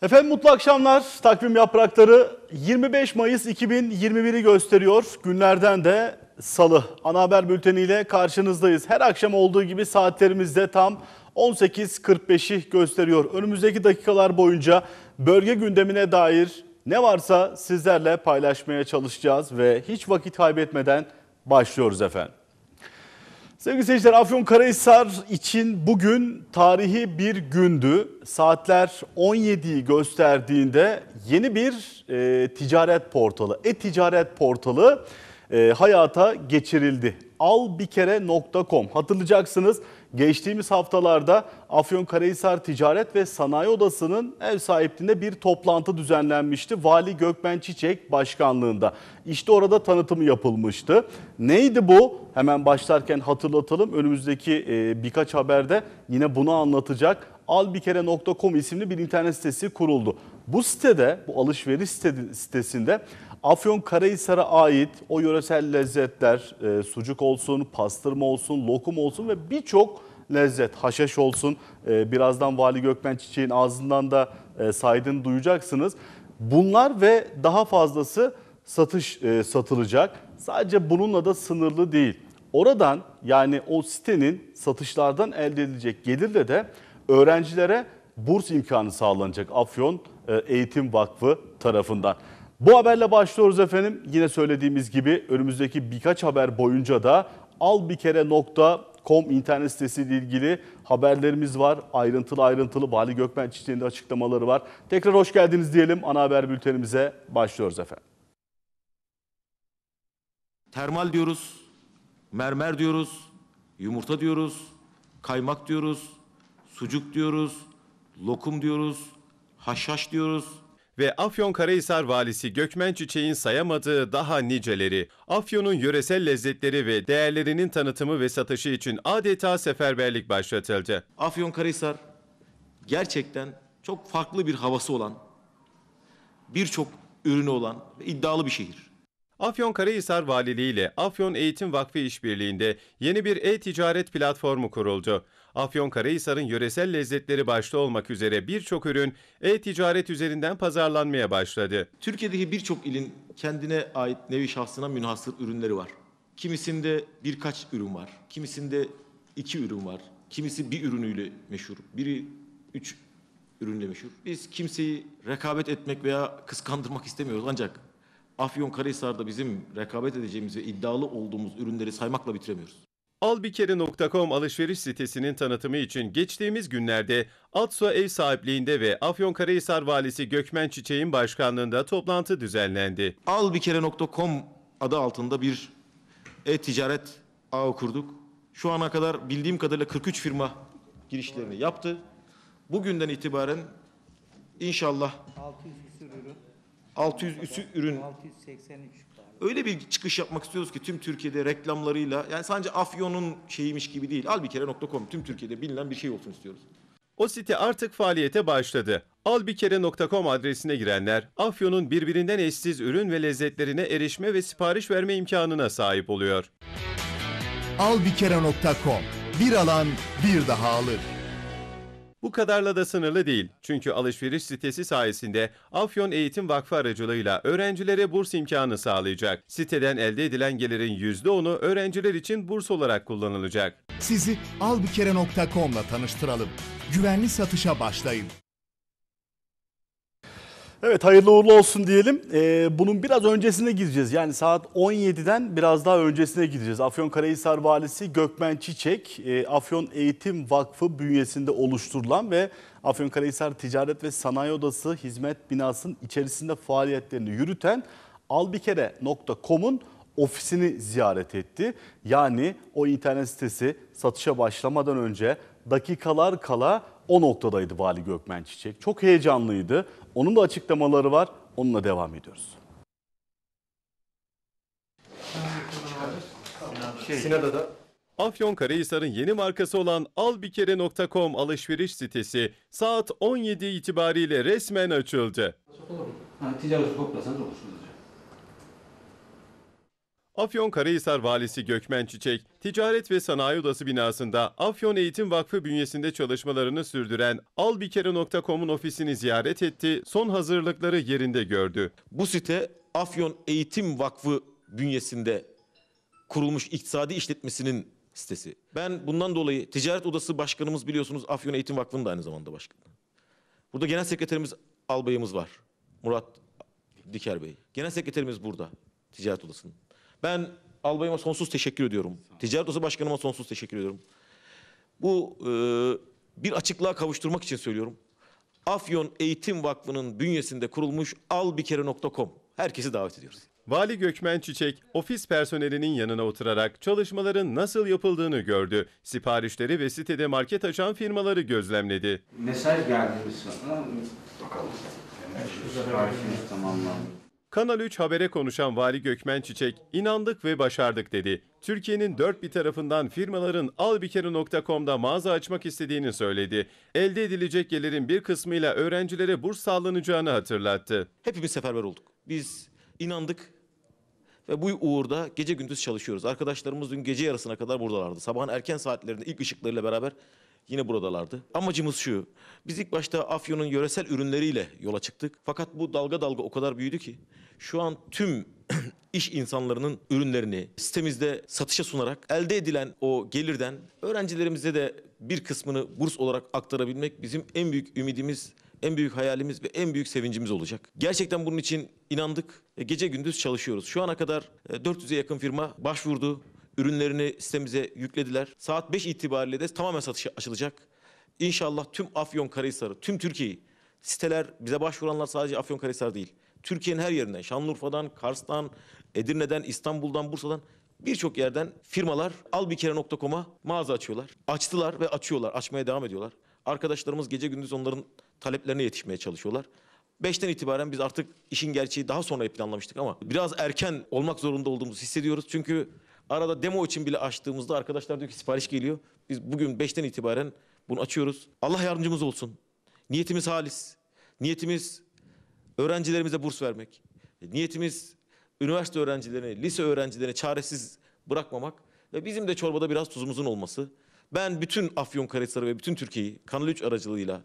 Efendim mutlu akşamlar. Takvim yaprakları 25 Mayıs 2021'i gösteriyor. Günlerden de Salı. Ana haber bülteniyle karşınızdayız. Her akşam olduğu gibi saatlerimizde tam 18.45'i gösteriyor. Önümüzdeki dakikalar boyunca bölge gündemine dair ne varsa sizlerle paylaşmaya çalışacağız ve hiç vakit kaybetmeden başlıyoruz efendim. Sevgili seyirciler, Afyonkarahisar için bugün tarihi bir gündü. Saatler 17'yi gösterdiğinde yeni bir ticaret portalı, e-ticaret portalı hayata geçirildi. Albikere.com. Hatırlayacaksınız, geçtiğimiz haftalarda Afyonkarahisar Ticaret ve Sanayi Odası'nın ev sahipliğinde bir toplantı düzenlenmişti. Vali Gökmen Çiçek başkanlığında. İşte orada tanıtımı yapılmıştı. Neydi bu? Hemen başlarken hatırlatalım. Önümüzdeki birkaç haberde yine bunu anlatacak. Albikere.com isimli bir internet sitesi kuruldu. Bu sitede, bu alışveriş sitesinde Afyonkarahisar'a ait o yöresel lezzetler, sucuk olsun, pastırma olsun, lokum olsun ve birçok lezzet, haşhaş olsun, birazdan Vali Gökmen Çiçek'in ağzından da saydığını duyacaksınız. Bunlar ve daha fazlası satılacak. Sadece bununla da sınırlı değil. Oradan, yani o sitenin satışlardan elde edilecek gelirle de öğrencilere burs imkanı sağlanacak Afyon Eğitim Vakfı tarafından. Bu haberle başlıyoruz efendim. Yine söylediğimiz gibi önümüzdeki birkaç haber boyunca da albikere.com internet sitesiyle ilgili haberlerimiz var. Ayrıntılı Vali Gökmen Çiçek'in de açıklamaları var. Tekrar hoş geldiniz diyelim. Ana haber bültenimize başlıyoruz efendim. Termal diyoruz, mermer diyoruz, yumurta diyoruz, kaymak diyoruz, sucuk diyoruz, lokum diyoruz, haşhaş diyoruz. Ve Afyonkarahisar Valisi Gökmen Çiçek'in sayamadığı daha niceleri, Afyon'un yöresel lezzetleri ve değerlerinin tanıtımı ve satışı için adeta seferberlik başlatıldı. Afyonkarahisar gerçekten çok farklı bir havası olan, birçok ürünü olan ve iddialı bir şehir. Afyonkarahisar Valiliği ile Afyon Eğitim Vakfı işbirliğinde yeni bir e-ticaret platformu kuruldu. Afyonkarahisar'ın yöresel lezzetleri başta olmak üzere birçok ürün e-ticaret üzerinden pazarlanmaya başladı. Türkiye'deki birçok ilin kendine ait nevi şahsına münhasır ürünleri var. Kimisinde birkaç ürün var, kimisinde 2 ürün var, kimisi bir ürünüyle meşhur, biri 3 ürünle meşhur. Biz kimseyi rekabet etmek veya kıskandırmak istemiyoruz ancak Afyonkarahisar'da bizim rekabet edeceğimiz ve iddialı olduğumuz ürünleri saymakla bitiremiyoruz. Albikere.com alışveriş sitesinin tanıtımı için geçtiğimiz günlerde ATSO ev sahipliğinde ve Afyonkarahisar Valisi Gökmen Çiçek'in başkanlığında toplantı düzenlendi. Albikere.com adı altında bir e-ticaret ağı kurduk. Şu ana kadar bildiğim kadarıyla 43 firma girişlerini yaptı. Bugünden itibaren inşallah 600 üstü ürün 683 öyle bir çıkış yapmak istiyoruz ki tüm Türkiye'de reklamlarıyla, yani sadece Afyon'un şeyiymiş gibi değil, albikere.com tüm Türkiye'de bilinen bir şey olsun istiyoruz. O site artık faaliyete başladı. Albikere.com adresine girenler Afyon'un birbirinden eşsiz ürün ve lezzetlerine erişme ve sipariş verme imkanına sahip oluyor. Albikere.com, bir alan bir daha alır. Bu kadarla da sınırlı değil. Çünkü alışveriş sitesi sayesinde Afyon Eğitim Vakfı aracılığıyla öğrencilere burs imkanı sağlayacak. Siteden elde edilen gelirin %10'u öğrenciler için burs olarak kullanılacak. Sizi albikere.com'la tanıştıralım. Güvenli satışa başlayın. Evet, hayırlı uğurlu olsun diyelim. Bunun biraz öncesine gideceğiz. Yani saat 17'den biraz daha öncesine gideceğiz. Afyonkarahisar Valisi Gökmen Çiçek, Afyon Eğitim Vakfı bünyesinde oluşturulan ve Afyonkarahisar Ticaret ve Sanayi Odası hizmet binasının içerisinde faaliyetlerini yürüten albikere.com'un ofisini ziyaret etti. Yani o internet sitesi satışa başlamadan önce dakikalar kala o noktadaydı Vali Gökmen Çiçek. Çok heyecanlıydı. Onun da açıklamaları var. Onunla devam ediyoruz. Sinada'da Afyonkarahisar'ın yeni markası olan albikere.com alışveriş sitesi saat 17 itibariyle resmen açıldı. Ticaret toplasanız olur. Afyonkarahisar Valisi Gökmen Çiçek, Ticaret ve Sanayi Odası binasında Afyon Eğitim Vakfı bünyesinde çalışmalarını sürdüren albikere.com'un ofisini ziyaret etti, son hazırlıkları yerinde gördü. Bu site Afyon Eğitim Vakfı bünyesinde kurulmuş iktisadi işletmesinin sitesi. Ben bundan dolayı Ticaret Odası Başkanımız biliyorsunuz Afyon Eğitim Vakfı'nın da aynı zamanda başkanı. Burada Genel Sekreterimiz Albayımız var. Murat Diker Bey. Genel Sekreterimiz burada Ticaret Odası'nın. Ben albayıma sonsuz teşekkür ediyorum. Ticaret Odası Başkanıma sonsuz teşekkür ediyorum. Bu bir açıklığa kavuşturmak için söylüyorum. Afyon Eğitim Vakfı'nın bünyesinde kurulmuş albikere.com. Herkesi davet ediyoruz. Vali Gökmen Çiçek, ofis personelinin yanına oturarak çalışmaların nasıl yapıldığını gördü. Siparişleri ve sitede market açan firmaları gözlemledi. Mesaj geldi mi sana? Bakalım. Siparişiniz tamamlandı. Kanal 3 Haber'e konuşan Vali Gökmen Çiçek, inandık ve başardık dedi. Türkiye'nin dört bir tarafından firmaların albikere.com'da mağaza açmak istediğini söyledi. Elde edilecek gelirin bir kısmıyla öğrencilere burs sağlanacağını hatırlattı. Hepimiz seferber olduk. Biz inandık ve bu uğurda gece gündüz çalışıyoruz. Arkadaşlarımız dün gece yarısına kadar buradalardı. Sabahın erken saatlerinde ilk ışıklarıyla beraber yine buradalardı. Amacımız şu, biz ilk başta Afyon'un yöresel ürünleriyle yola çıktık. Fakat bu dalga dalga o kadar büyüdü ki şu an tüm iş insanlarının ürünlerini sitemizde satışa sunarak elde edilen o gelirden öğrencilerimize de bir kısmını burs olarak aktarabilmek bizim en büyük ümidimiz, en büyük hayalimiz ve en büyük sevincimiz olacak. Gerçekten bunun için inandık. Gece gündüz çalışıyoruz. Şu ana kadar 400'e yakın firma başvurdu. Ürünlerini sitemize yüklediler. Saat 5 itibariyle de tamamen satışa açılacak. İnşallah tüm Afyonkarahisar'ı, tüm Türkiye'yi, siteler bize başvuranlar sadece Afyonkarahisar değil. Türkiye'nin her yerinden, Şanlıurfa'dan, Kars'tan, Edirne'den, İstanbul'dan, Bursa'dan birçok yerden firmalar albikere.com'a mağaza açıyorlar. Açtılar ve açıyorlar, açmaya devam ediyorlar. Arkadaşlarımız gece gündüz onların taleplerine yetişmeye çalışıyorlar. 5'ten itibaren biz artık işin gerçeği daha sonra planlamıştık ama biraz erken olmak zorunda olduğumuzu hissediyoruz. Çünkü arada demo için bile açtığımızda arkadaşlar diyor ki sipariş geliyor. Biz bugün 5'ten itibaren bunu açıyoruz. Allah yardımcımız olsun. Niyetimiz halis. Niyetimiz öğrencilerimize burs vermek. Niyetimiz üniversite öğrencilerini, lise öğrencilerini çaresiz bırakmamak ve bizim de çorbada biraz tuzumuzun olması. Ben bütün Afyonkarahisar'ı ve bütün Türkiye'yi Kanal 3 aracılığıyla,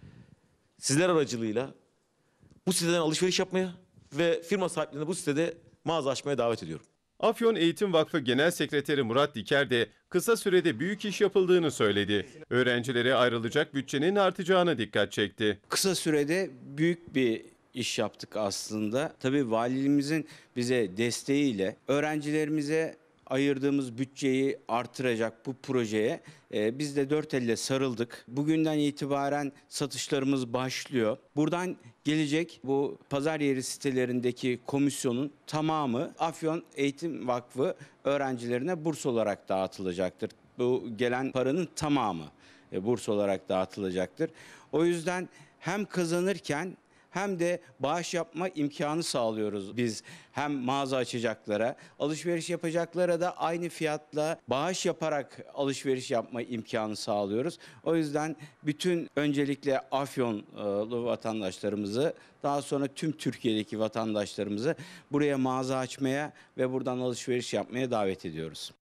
sizler aracılığıyla bu siteden alışveriş yapmaya ve firma sahiplerine bu sitede mağaza açmaya davet ediyorum. Afyon Eğitim Vakfı Genel Sekreteri Murat Diker de kısa sürede büyük iş yapıldığını söyledi. Öğrencilere ayrılacak bütçenin artacağına dikkat çekti. Kısa sürede büyük bir iş yaptık aslında. Tabii valiliğimizin bize desteğiyle öğrencilerimize ayırdığımız bütçeyi artıracak bu projeye biz de dört elle sarıldık. Bugünden itibaren satışlarımız başlıyor. Buradan gelecek bu pazar yeri sitelerindeki komisyonun tamamı Afyon Eğitim Vakfı öğrencilerine burs olarak dağıtılacaktır. Bu gelen paranın tamamı burs olarak dağıtılacaktır. O yüzden hem kazanırken hem de bağış yapma imkanı sağlıyoruz biz. Hem mağaza açacaklara, alışveriş yapacaklara da aynı fiyatla bağış yaparak alışveriş yapma imkanı sağlıyoruz. O yüzden bütün öncelikle Afyonlu vatandaşlarımızı, daha sonra tüm Türkiye'deki vatandaşlarımızı buraya mağaza açmaya ve buradan alışveriş yapmaya davet ediyoruz.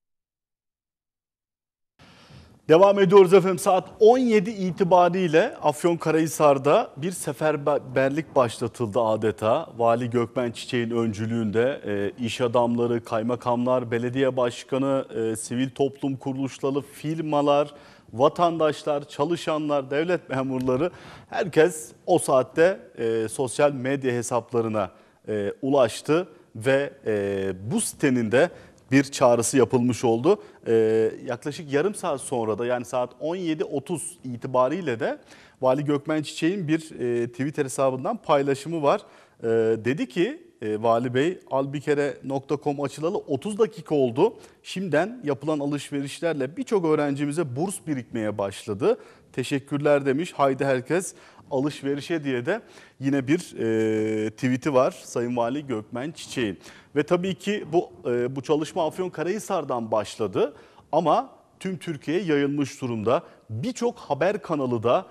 Devam ediyoruz efendim. Saat 17 itibariyle Afyonkarahisar'da bir seferberlik başlatıldı adeta. Vali Gökmen Çiçek'in öncülüğünde iş adamları, kaymakamlar, belediye başkanı, sivil toplum kuruluşları, firmalar, vatandaşlar, çalışanlar, devlet memurları herkes o saatte sosyal medya hesaplarına ulaştı ve bu sitenin de bir çağrısı yapılmış oldu. Yaklaşık yarım saat sonra da yani saat 17.30 itibariyle de Vali Gökmen Çiçek'in bir Twitter hesabından paylaşımı var. Dedi ki Vali Bey albikere.com açılalı 30 dakika oldu. Şimdiden yapılan alışverişlerle birçok öğrencimize burs birikmeye başladı. Teşekkürler demiş. Haydi herkes alışverişe diye de yine bir tweet'i var Sayın Vali Gökmen Çiçek'in. Ve tabii ki bu çalışma Afyonkarahisar'dan başladı ama tüm Türkiye'ye yayılmış durumda. Birçok haber kanalı da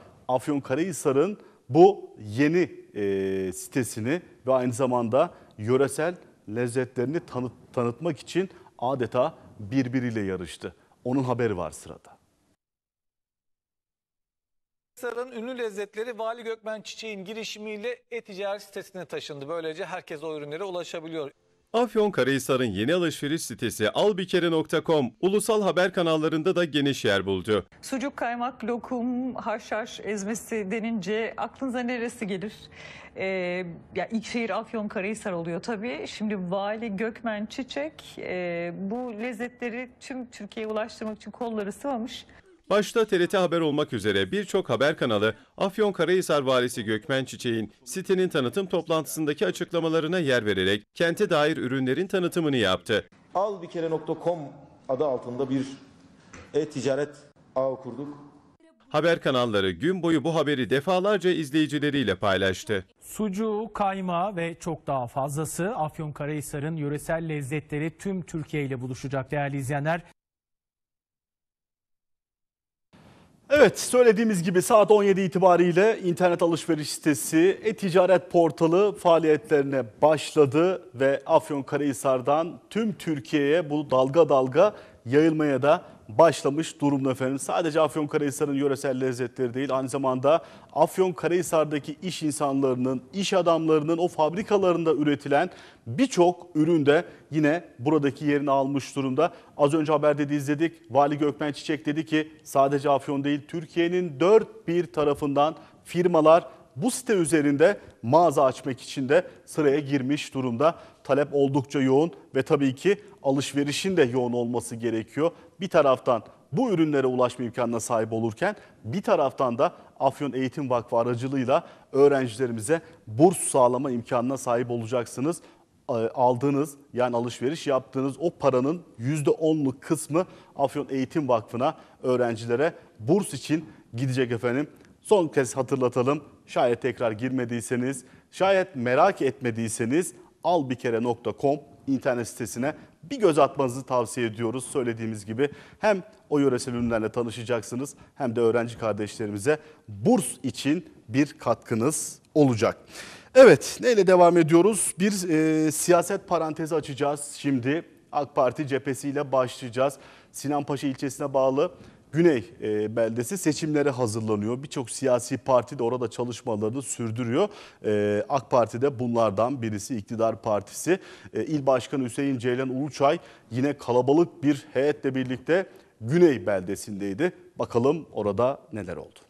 Afyonkarahisar'ın bu yeni sitesini ve aynı zamanda yöresel lezzetlerini tanıtmak için adeta birbiriyle yarıştı. Onun haberi var sırada. Sarı'nın ünlü lezzetleri Vali Gökmen Çiçek'in girişimiyle e-ticaret sitesine taşındı. Böylece herkes o ürünlere ulaşabiliyor. Afyonkarahisar'ın yeni alışveriş sitesi albikere.com ulusal haber kanallarında da geniş yer buldu. Sucuk, kaymak, lokum, haşhaş ezmesi denince aklınıza neresi gelir? Ya ilk şehir Afyonkarahisar oluyor tabii. Şimdi Vali Gökmen Çiçek bu lezzetleri tüm Türkiye'ye ulaştırmak için kolları sıvamış. Başta TRT Haber olmak üzere birçok haber kanalı Afyonkarahisar Valisi Gökmen Çiçek'in sitenin tanıtım toplantısındaki açıklamalarına yer vererek kente dair ürünlerin tanıtımını yaptı. Albikere.com adı altında bir e-ticaret ağı kurduk. Haber kanalları gün boyu bu haberi defalarca izleyicileriyle paylaştı. Sucuğu, kaymağı ve çok daha fazlası Afyonkarahisar'ın yöresel lezzetleri tüm Türkiye ile buluşacak değerli izleyenler. Evet, söylediğimiz gibi saat 17 itibariyle internet alışveriş sitesi e-ticaret portalı faaliyetlerine başladı ve Afyonkarahisar'dan tüm Türkiye'ye bu dalga dalga yayılmaya da başlamış durumda efendim. Sadece Afyonkarahisar'ın yöresel lezzetleri değil, aynı zamanda Afyonkarahisar'daki iş insanlarının, iş adamlarının o fabrikalarında üretilen birçok ürün de yine buradaki yerini almış durumda. Az önce haberde de izledik. Vali Gökmen Çiçek dedi ki sadece Afyon değil, Türkiye'nin dört bir tarafından firmalar bu site üzerinde mağaza açmak için de sıraya girmiş durumda. Talep oldukça yoğun ve tabii ki alışverişin de yoğun olması gerekiyor. Bir taraftan bu ürünlere ulaşma imkanına sahip olurken bir taraftan da Afyon Eğitim Vakfı aracılığıyla öğrencilerimize burs sağlama imkanına sahip olacaksınız. Aldığınız, yani alışveriş yaptığınız o paranın %10'luk kısmı Afyon Eğitim Vakfı'na, öğrencilere burs için gidecek efendim. Son kez hatırlatalım. Şayet tekrar girmediyseniz, şayet merak etmediyseniz albikere.com internet sitesine bir göz atmanızı tavsiye ediyoruz. Söylediğimiz gibi hem o yöresel ürünlerle tanışacaksınız hem de öğrenci kardeşlerimize burs için bir katkınız olacak. Evet, neyle devam ediyoruz? Bir siyaset parantezi açacağız şimdi. AK Parti cephesiyle başlayacağız. Sinanpaşa ilçesine bağlı Güney beldesi seçimlere hazırlanıyor. Birçok siyasi parti de orada çalışmalarını sürdürüyor. AK Parti de bunlardan birisi, iktidar partisi. İl Başkanı Hüseyin Ceylan Uluçay yine kalabalık bir heyetle birlikte Güney beldesindeydi. Bakalım orada neler oldu.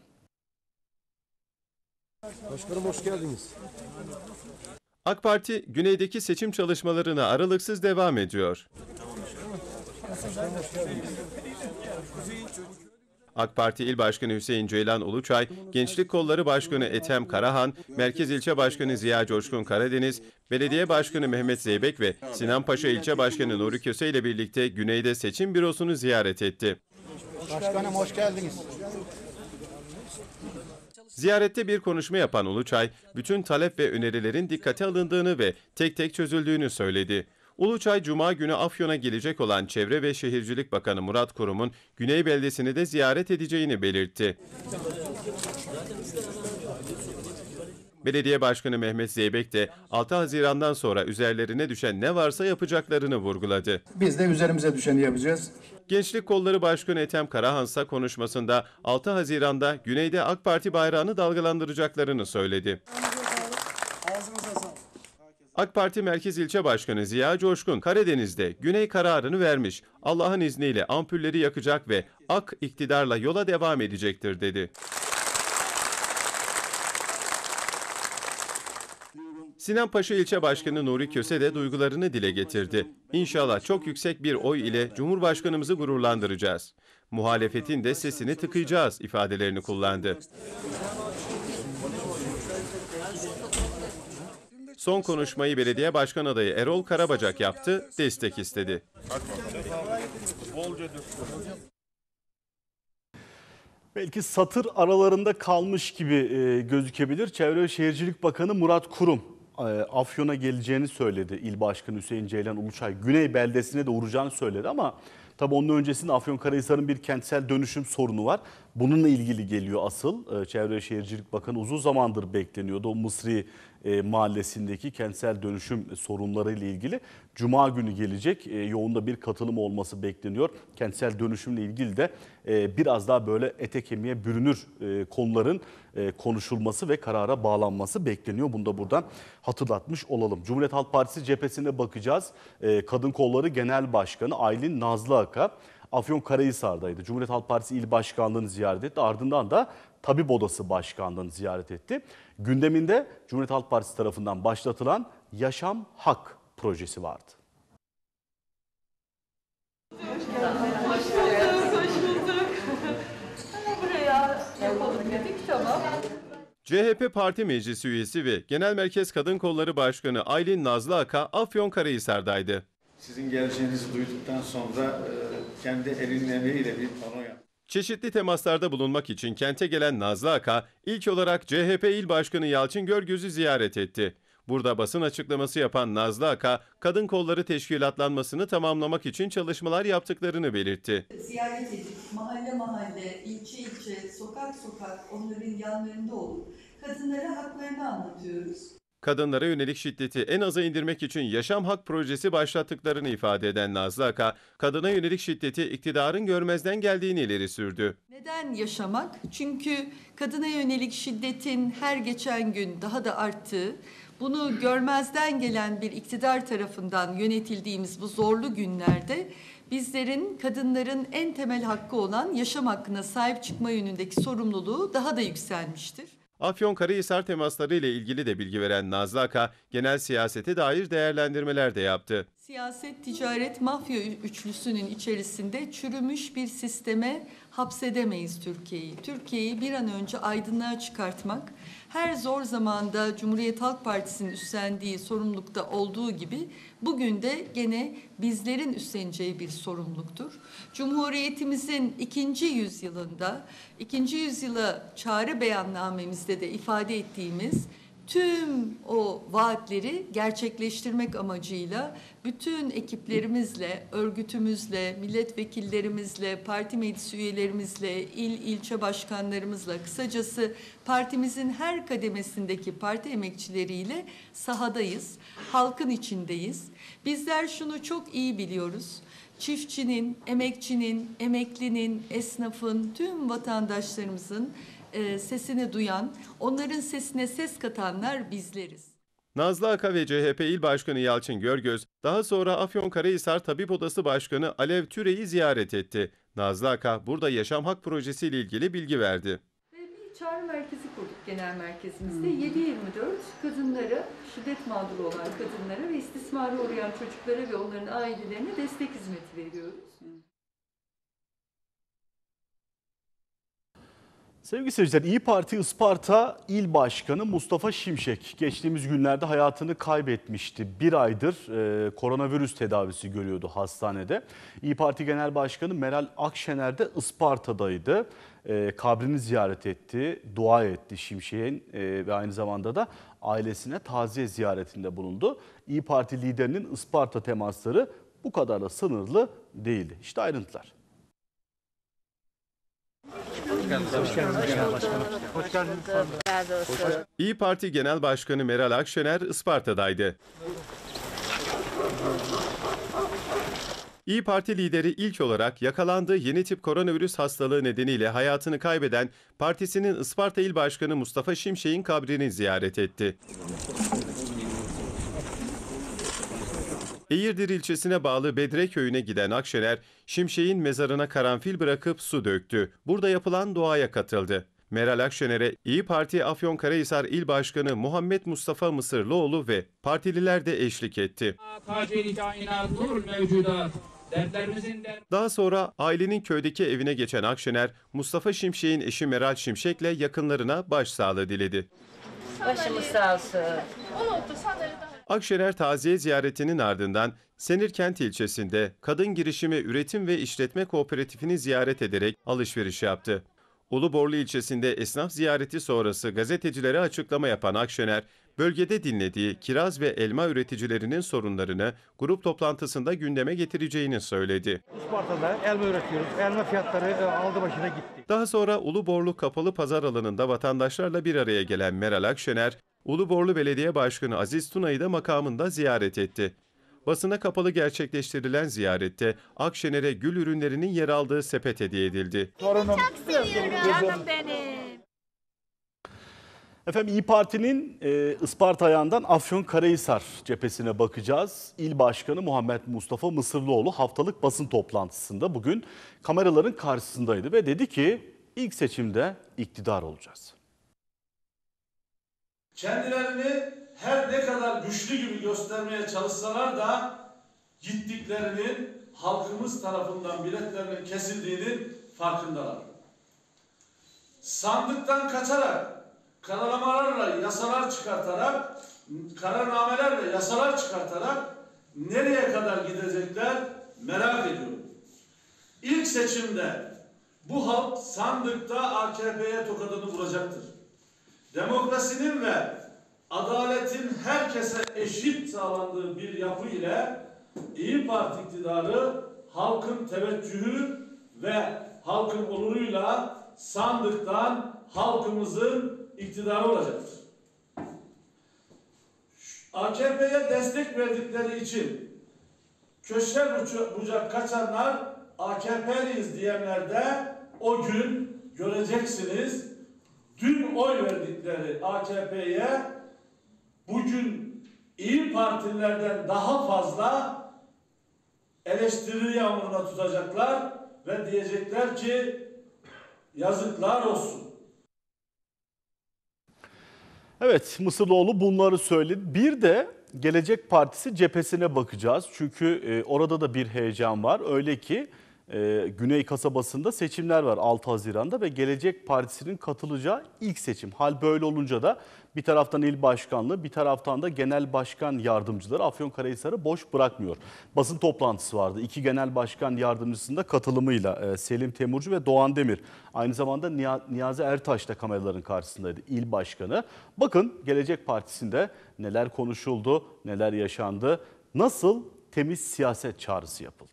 Başkanım hoş geldiniz. AK Parti güneydeki seçim çalışmalarına aralıksız devam ediyor. AK Parti İl Başkanı Hüseyin Ceylan Uluçay, Gençlik Kolları Başkanı Ethem Karahan, Merkez İlçe Başkanı Ziya Coşkun Karadeniz, Belediye Başkanı Mehmet Zeybek ve Sinanpaşa İlçe Başkanı Nuri Köse ile birlikte Güney'de seçim bürosunu ziyaret etti. Başkanım hoş geldiniz. Ziyarette bir konuşma yapan Uluçay, bütün talep ve önerilerin dikkate alındığını ve tek tek çözüldüğünü söyledi. Uluçay, Cuma günü Afyon'a gelecek olan Çevre ve Şehircilik Bakanı Murat Kurum'un Güney beldesini de ziyaret edeceğini belirtti. Belediye Başkanı Mehmet Zeybek de 6 Haziran'dan sonra üzerlerine düşen ne varsa yapacaklarını vurguladı. Biz de üzerimize düşeni yapacağız. Gençlik Kolları Başkanı Ethem Karahan ise konuşmasında 6 Haziran'da Güney'de AK Parti bayrağını dalgalandıracaklarını söyledi. AK Parti Merkez İlçe Başkanı Ziya Coşkun Karadeniz'de Güney kararını vermiş. Allah'ın izniyle ampulleri yakacak ve AK iktidarla yola devam edecektir dedi. Sinanpaşa İlçe Başkanı Nuri Köse de duygularını dile getirdi. İnşallah çok yüksek bir oy ile Cumhurbaşkanımızı gururlandıracağız. Muhalefetin de sesini tıkayacağız ifadelerini kullandı. Son konuşmayı belediye başkan adayı Erol Karabacak yaptı, destek istedi. Belki satır aralarında kalmış gibi gözükebilir. Çevre ve Şehircilik Bakanı Murat Kurum Afyon'a geleceğini söyledi. İl Başkanı Hüseyin Ceylan Uluçay Güney beldesine de uğrayacağını söyledi ama Tabii onun öncesinde Afyonkarahisar'ın bir kentsel dönüşüm sorunu var. Bununla ilgili geliyor asıl. Çevre ve Şehircilik Bakanı uzun zamandır bekleniyordu. O Mısri mahallesindeki kentsel dönüşüm sorunlarıyla ilgili Cuma günü gelecek. Yoğun da bir katılım olması bekleniyor. Kentsel dönüşümle ilgili de biraz daha böyle ete kemiğe bürünür konuların konuşulması ve karara bağlanması bekleniyor. Bunu da buradan hatırlatmış olalım. Cumhuriyet Halk Partisi cephesine bakacağız. Kadın Kolları Genel Başkanı Aylin Nazlıaka Afyonkarahisar'daydı. Cumhuriyet Halk Partisi İl Başkanlığı'nı ziyaret etti. Ardından da Tabip Odası Başkanlığı'nı ziyaret etti. Gündeminde Cumhuriyet Halk Partisi tarafından başlatılan Yaşam Hak projesi vardı. CHP Parti Meclisi üyesi ve Genel Merkez Kadın Kolları Başkanı Aylin Nazlıaka Afyonkarahisar'daydı. Sizin geleceğinizi duyduktan sonra kendi elinin emeğiyle bir pano yaptı. Çeşitli temaslarda bulunmak için kente gelen Nazlıaka ilk olarak CHP İl Başkanı Yalçın Görgöz'ü ziyaret etti. Burada basın açıklaması yapan Nazlıaka, kadın kolları teşkilatlanmasını tamamlamak için çalışmalar yaptıklarını belirtti. Ziyaret edip mahalle mahalle, ilçe ilçe, sokak sokak onların yanlarında olup kadınlara haklarını anlatıyoruz. Kadınlara yönelik şiddeti en aza indirmek için Yaşam Hak projesi başlattıklarını ifade eden Nazlıaka, kadına yönelik şiddeti iktidarın görmezden geldiğini ileri sürdü. Neden yaşamak? Çünkü kadına yönelik şiddetin her geçen gün daha da arttığı, bunu görmezden gelen bir iktidar tarafından yönetildiğimiz bu zorlu günlerde bizlerin, kadınların en temel hakkı olan yaşam hakkına sahip çıkma yönündeki sorumluluğu daha da yükselmiştir. Afyonkarahisar temasları ile ilgili de bilgi veren Nazlıaka, genel siyasete dair değerlendirmeler de yaptı. Siyaset, ticaret, mafya üçlüsünün içerisinde çürümüş bir sisteme hapsedemeyiz Türkiye'yi. Türkiye'yi bir an önce aydınlığa çıkartmak, her zor zamanda Cumhuriyet Halk Partisi'nin üstlendiği sorumlulukta olduğu gibi bugün de gene bizlerin üstleneceği bir sorumluluktur. Cumhuriyetimizin 2. yüzyılında, 2. yüzyıla çağrı beyannamemizde de ifade ettiğimiz tüm o vaatleri gerçekleştirmek amacıyla bütün ekiplerimizle, örgütümüzle, milletvekillerimizle, parti meclis üyelerimizle, ilçe başkanlarımızla, kısacası partimizin her kademesindeki parti emekçileriyle sahadayız, halkın içindeyiz. Bizler şunu çok iyi biliyoruz. Çiftçinin, emekçinin, emeklinin, esnafın, tüm vatandaşlarımızın sesini duyan, onların sesine ses katanlar bizleriz. Nazlıaka ve CHP İl Başkanı Yalçın Görgöz, daha sonra Afyonkarahisar Tabip Odası Başkanı Alev Türe'yi ziyaret etti. Nazlıaka burada Yaşam Hak projesi ile ilgili bilgi verdi. Bir çağrı merkezi kurduk genel merkezimizde. 7/24 kadınlara, şiddet mağduru olan kadınlara ve istismara uğrayan çocuklara ve onların ailelerine destek hizmeti veriyoruz. Sevgili seyirciler, İYİ Parti Isparta İl Başkanı Mustafa Şimşek geçtiğimiz günlerde hayatını kaybetmişti. Bir aydır koronavirüs tedavisi görüyordu hastanede. İYİ Parti Genel Başkanı Meral Akşener de Isparta'daydı. Kabrini ziyaret etti, dua etti Şimşek'in ve aynı zamanda da ailesine taziye ziyaretinde bulundu. İYİ Parti liderinin Isparta temasları bu kadar da sınırlı değildi. İşte ayrıntılar. İYİ Parti Genel Başkanı Meral Akşener Isparta'daydı. İYİ Parti lideri ilk olarak yakalandığı yeni tip koronavirüs hastalığı nedeniyle hayatını kaybeden partisinin Isparta İl Başkanı Mustafa Şimşek'in kabrini ziyaret etti. Eğirdir ilçesine bağlı Bedre köyüne giden Akşener, Şimşek'in mezarına karanfil bırakıp su döktü. Burada yapılan duaya katıldı. Meral Akşener'e İYİ Parti Afyonkarahisar İl Başkanı Muhammed Mustafa Mısırlıoğlu ve partililer de eşlik etti. Daha sonra ailenin köydeki evine geçen Akşener, Mustafa Şimşek'in eşi Meral Şimşek'le yakınlarına başsağlığı diledi. Başımız sağ olsun. Akşener taziye ziyaretinin ardından Senirkent ilçesinde Kadın Girişimi Üretim ve İşletme Kooperatifini ziyaret ederek alışveriş yaptı. Uluborlu ilçesinde esnaf ziyareti sonrası gazetecilere açıklama yapan Akşener, bölgede dinlediği kiraz ve elma üreticilerinin sorunlarını grup toplantısında gündeme getireceğini söyledi. Isparta'da elma üretiyoruz. Elma fiyatları aldı başına gitti. Daha sonra Uluborlu Kapalı Pazar alanında vatandaşlarla bir araya gelen Meral Akşener, Uluborlu Belediye Başkanı Aziz Tuna'yı da makamında ziyaret etti. Basına kapalı gerçekleştirilen ziyarette Akşener'e gül ürünlerinin yer aldığı sepet hediye edildi. Çok seviyorum canım benim. Efendim İYİ Parti'nin Isparta ayağından Afyonkarahisar cephesine bakacağız. İl Başkanı Muhammed Mustafa Mısırlıoğlu haftalık basın toplantısında bugün kameraların karşısındaydı ve dedi ki ilk seçimde iktidar olacağız. Kendilerini her ne kadar güçlü gibi göstermeye çalışsalar da gittiklerinin halkımız tarafından biletlerinin kesildiğinin farkındalar. Sandıktan kaçarak, kararnamalarla yasalar çıkartarak, kararnamelerle yasalar çıkartarak nereye kadar gidecekler merak ediyorum. İlk seçimde bu halk sandıkta AKP'ye tokadını vuracaktır. Demokrasinin ve adaletin herkese eşit sağlandığı bir yapı ile İYİ Parti iktidarı halkın teveccühü ve halkın onuruyla sandıktan halkımızın iktidarı olacaktır. AKP'ye destek verdikleri için köşe bucak kaçanlar AKP'liyiz diyenler de o gün göreceksiniz. Dün oy verdikleri AKP'ye bugün İYİ Partililerden daha fazla eleştiri yağmuruna tutacaklar ve diyecekler ki yazıklar olsun. Evet, Mısırlıoğlu bunları söyledi. Bir de Gelecek Partisi cephesine bakacağız. Çünkü orada da bir heyecan var. Öyle ki Güney kasabasında seçimler var 6 Haziran'da ve Gelecek Partisi'nin katılacağı ilk seçim. Hal böyle olunca da bir taraftan il başkanlığı, bir taraftan da genel başkan yardımcıları Afyonkarahisar'ı boş bırakmıyor. Basın toplantısı vardı. İki genel başkan yardımcısının da katılımıyla Selim Temurcu ve Doğan Demir. Aynı zamanda Niyazi Ertaş da kameraların karşısındaydı, il başkanı. Bakın Gelecek Partisi'nde neler konuşuldu, neler yaşandı, nasıl temiz siyaset çağrısı yapıldı.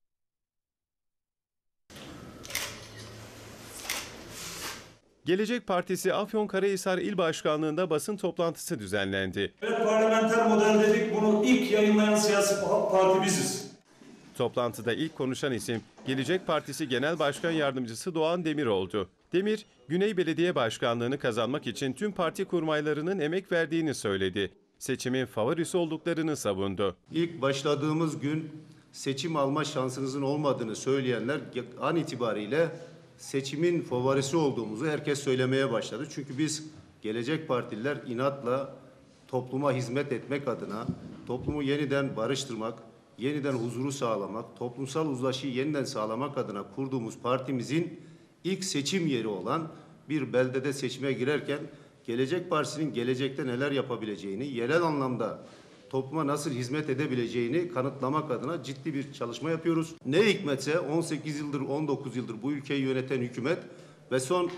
Gelecek Partisi Afyonkarahisar İl Başkanlığı'nda basın toplantısı düzenlendi. Evet, parlamenter model dedik, bunu ilk yayınlayan siyasi parti biziz. Toplantıda ilk konuşan isim Gelecek Partisi Genel Başkan Yardımcısı Doğan Demir oldu. Demir, Güney Belediye Başkanlığı'nı kazanmak için tüm parti kurmaylarının emek verdiğini söyledi. Seçimin favorisi olduklarını savundu. İlk başladığımız gün seçim alma şansınızın olmadığını söyleyenler an itibariyle seçimin favorisi olduğumuzu herkes söylemeye başladı. Çünkü biz Gelecek Partililer inatla topluma hizmet etmek adına, toplumu yeniden barıştırmak, yeniden huzuru sağlamak, toplumsal uzlaşıyı yeniden sağlamak adına kurduğumuz partimizin ilk seçim yeri olan bir beldede seçime girerken Gelecek Partisi'nin gelecekte neler yapabileceğini, yerel anlamda topluma nasıl hizmet edebileceğini kanıtlamak adına ciddi bir çalışma yapıyoruz. Ne hikmetse 18 yıldır, 19 yıldır bu ülkeyi yöneten hükümet ve son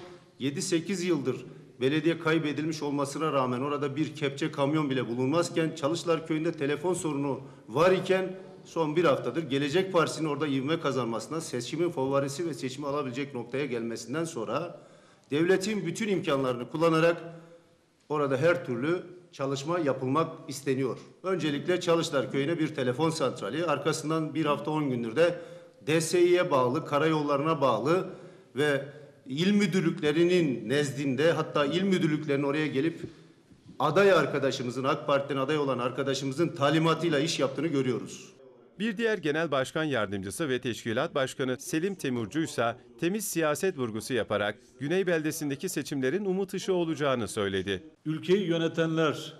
7-8 yıldır belediye kaybedilmiş olmasına rağmen orada bir kepçe kamyon bile bulunmazken, Çalışlar Köyü'nde telefon sorunu var iken son bir haftadır Gelecek Partisi'nin orada ivme kazanmasına, seçimin favorisi ve seçimi alabilecek noktaya gelmesinden sonra devletin bütün imkanlarını kullanarak orada her türlü çalışma yapılmak isteniyor. Öncelikle Çalışlar Köyü'ne bir telefon santrali, arkasından bir hafta 10 gündür de DSİ'ye bağlı, karayollarına bağlı ve il müdürlüklerinin nezdinde, hatta il müdürlüklerinin oraya gelip aday arkadaşımızın, AK Parti'den aday olan arkadaşımızın talimatıyla iş yaptığını görüyoruz. Bir diğer Genel Başkan Yardımcısı ve Teşkilat Başkanı Selim Temurcu ise temiz siyaset vurgusu yaparak Güney beldesindeki seçimlerin umut ışığı olacağını söyledi. Ülkeyi yönetenler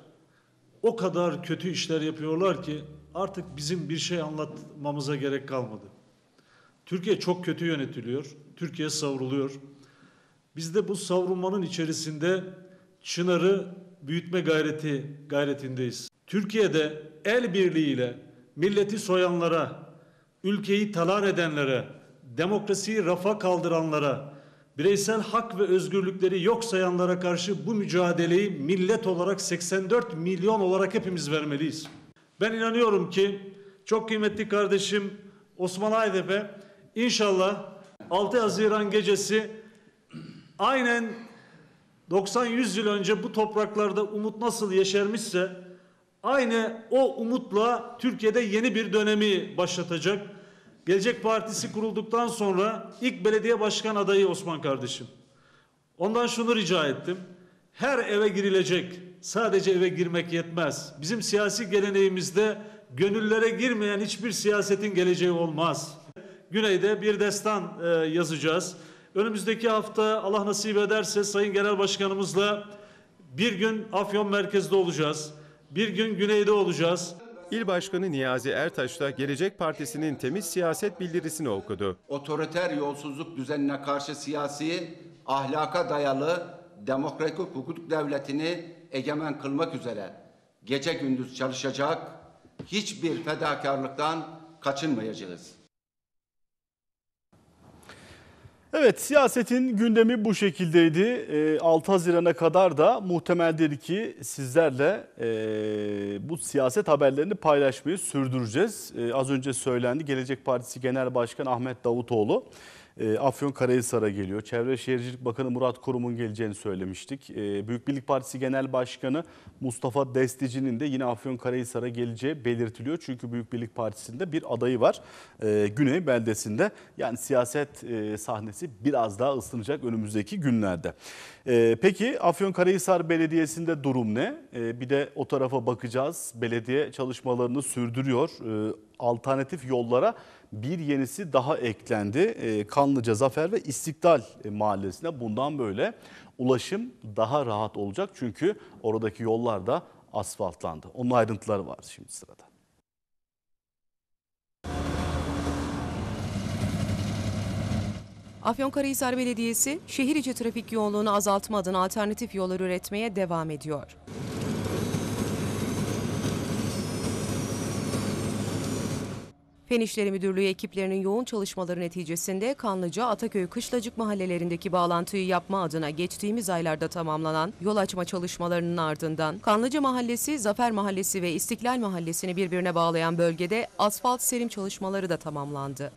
o kadar kötü işler yapıyorlar ki artık bizim bir şey anlatmamıza gerek kalmadı. Türkiye çok kötü yönetiliyor, Türkiye savruluyor. Biz de bu savrulmanın içerisinde çınarı büyütme gayretindeyiz. Türkiye'de el birliğiyle milleti soyanlara, ülkeyi talan edenlere, demokrasiyi rafa kaldıranlara, bireysel hak ve özgürlükleri yok sayanlara karşı bu mücadeleyi millet olarak 84 milyon olarak hepimiz vermeliyiz. Ben inanıyorum ki çok kıymetli kardeşim Osman Aydemir inşallah 6 Haziran gecesi aynen 90-100 yıl önce bu topraklarda umut nasıl yeşermişse aynı o umutla Türkiye'de yeni bir dönemi başlatacak. Gelecek Partisi kurulduktan sonra ilk belediye başkan adayı Osman kardeşim. Ondan şunu rica ettim. Her eve girilecek. Sadece eve girmek yetmez. Bizim siyasi geleneğimizde gönüllere girmeyen hiçbir siyasetin geleceği olmaz. Güney'de bir destan yazacağız. Önümüzdeki hafta Allah nasip ederse Sayın Genel Başkanımızla bir gün Afyon merkezde olacağız. Bir gün Güney'de olacağız. İl Başkanı Niyazi Ertaş da Gelecek Partisi'nin temiz siyaset bildirisini okudu. Otoriter yolsuzluk düzenine karşı siyasi, ahlaka dayalı, demokratik hukuk devletini egemen kılmak üzere gece gündüz çalışacak, hiçbir fedakarlıktan kaçınmayacağız. Evet, siyasetin gündemi bu şekildeydi. 6 Haziran'a kadar da muhtemeldir ki sizlerle bu siyaset haberlerini paylaşmayı sürdüreceğiz. Az önce söylendi, Gelecek Partisi Genel Başkanı Ahmet Davutoğlu Afyonkarahisar'a geliyor. Çevre Şehircilik Bakanı Murat Kurum'un geleceğini söylemiştik. Büyük Birlik Partisi Genel Başkanı Mustafa Destici'nin de yine Afyonkarahisar'a geleceği belirtiliyor. Çünkü Büyük Birlik Partisi'nde bir adayı var Güney beldesinde. Yani siyaset sahnesi biraz daha ısınacak önümüzdeki günlerde. Peki Afyonkarahisar Belediyesi'nde durum ne? Bir de o tarafa bakacağız. Belediye çalışmalarını sürdürüyor. Alternatif yollara bir yenisi daha eklendi. Kanlıca, Zafer ve İstiklal Mahallesi'ne bundan böyle ulaşım daha rahat olacak. Çünkü oradaki yollar da asfaltlandı. Onun ayrıntıları var şimdi sırada. Afyonkarahisar Belediyesi şehir içi trafik yoğunluğunu azaltma adına alternatif yollar üretmeye devam ediyor. Fen İşleri Müdürlüğü ekiplerinin yoğun çalışmaları neticesinde Kanlıca, Ataköy, Kışlacık mahallelerindeki bağlantıyı yapma adına geçtiğimiz aylarda tamamlanan yol açma çalışmalarının ardından Kanlıca Mahallesi, Zafer Mahallesi ve İstiklal Mahallesi'ni birbirine bağlayan bölgede asfalt serim çalışmaları da tamamlandı.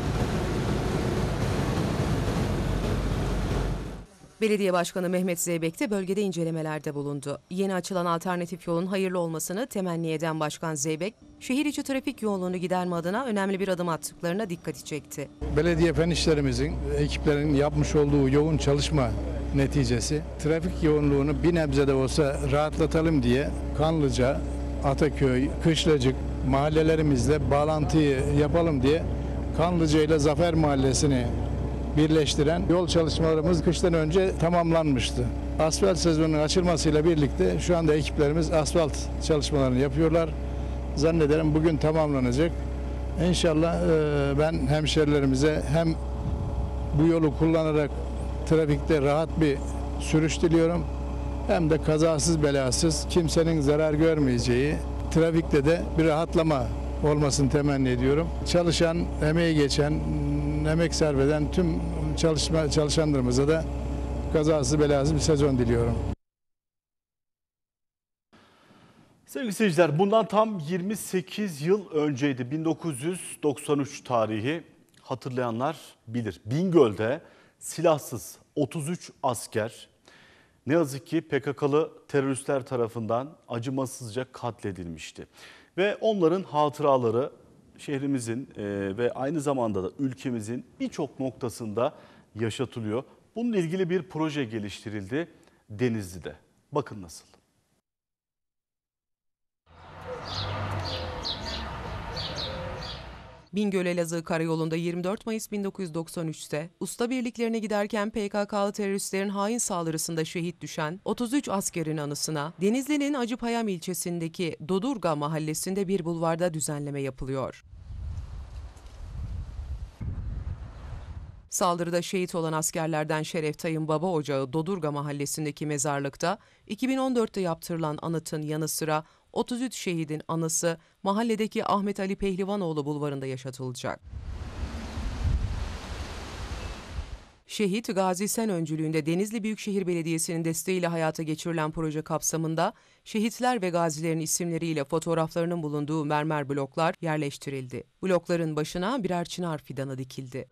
Belediye Başkanı Mehmet Zeybek de bölgede incelemelerde bulundu. Yeni açılan alternatif yolun hayırlı olmasını temenni eden Başkan Zeybek, şehir içi trafik yoğunluğunu giderme adına önemli bir adım attıklarına dikkati çekti. Belediye fen işlerimizin, ekiplerin yapmış olduğu yoğun çalışma neticesi trafik yoğunluğunu bir nebze de olsa rahatlatalım diye Kanlıca, Ataköy, Kışlacık mahallelerimizle bağlantıyı yapalım diye Kanlıca ile Zafer Mahallesi'ni birleştiren yol çalışmalarımız kıştan önce tamamlanmıştı. Asfalt sezonunun açılmasıyla birlikte şu anda ekiplerimiz asfalt çalışmalarını yapıyorlar. Zannederim bugün tamamlanacak. İnşallah ben hemşerilerimize hem bu yolu kullanarak trafikte rahat bir sürüş diliyorum, hem de kazasız belasız kimsenin zarar görmeyeceği, trafikte de bir rahatlama olmasını temenni ediyorum. Çalışan, emeği geçen, emek sarf eden tüm çalışanlarımıza da kazasız belasız bir sezon diliyorum. Sevgili seyirciler, bundan tam 28 yıl önceydi. 1993 tarihi, hatırlayanlar bilir. Bingöl'de silahsız 33 asker ne yazık ki PKK'lı teröristler tarafından acımasızca katledilmişti. Ve onların hatıraları şehrimizin ve aynı zamanda da ülkemizin birçok noktasında yaşatılıyor. Bununla ilgili bir proje geliştirildi Denizli'de. Bakın nasıl. Bingöl-Elazığ Karayolu'nda 24 Mayıs 1993'te usta birliklerine giderken PKK'lı teröristlerin hain saldırısında şehit düşen 33 askerin anısına Denizli'nin Acıpayam ilçesindeki Dodurga mahallesinde bir bulvarda düzenleme yapılıyor. Saldırıda şehit olan askerlerden Şeref Tay'ın baba ocağı Dodurga mahallesindeki mezarlıkta 2014'te yaptırılan anıtın yanı sıra 33 şehidin anısı mahalledeki Ahmet Ali Pehlivanoğlu bulvarında yaşatılacak. Şehit Gazi Sen öncülüğünde Denizli Büyükşehir Belediyesi'nin desteğiyle hayata geçirilen proje kapsamında şehitler ve gazilerin isimleriyle fotoğraflarının bulunduğu mermer bloklar yerleştirildi. Blokların başına birer çınar fidanı dikildi.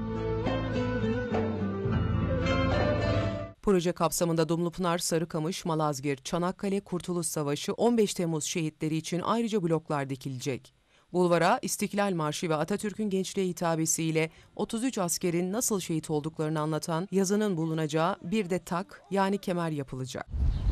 Proje kapsamında Dumlupınar, Sarıkamış, Malazgirt, Çanakkale, Kurtuluş Savaşı, 15 Temmuz şehitleri için ayrıca bloklar dikilecek. Bulvara İstiklal Marşı ve Atatürk'ün gençliğe hitabesiyle 33 askerin nasıl şehit olduklarını anlatan yazının bulunacağı bir de tak yani kemer yapılacak.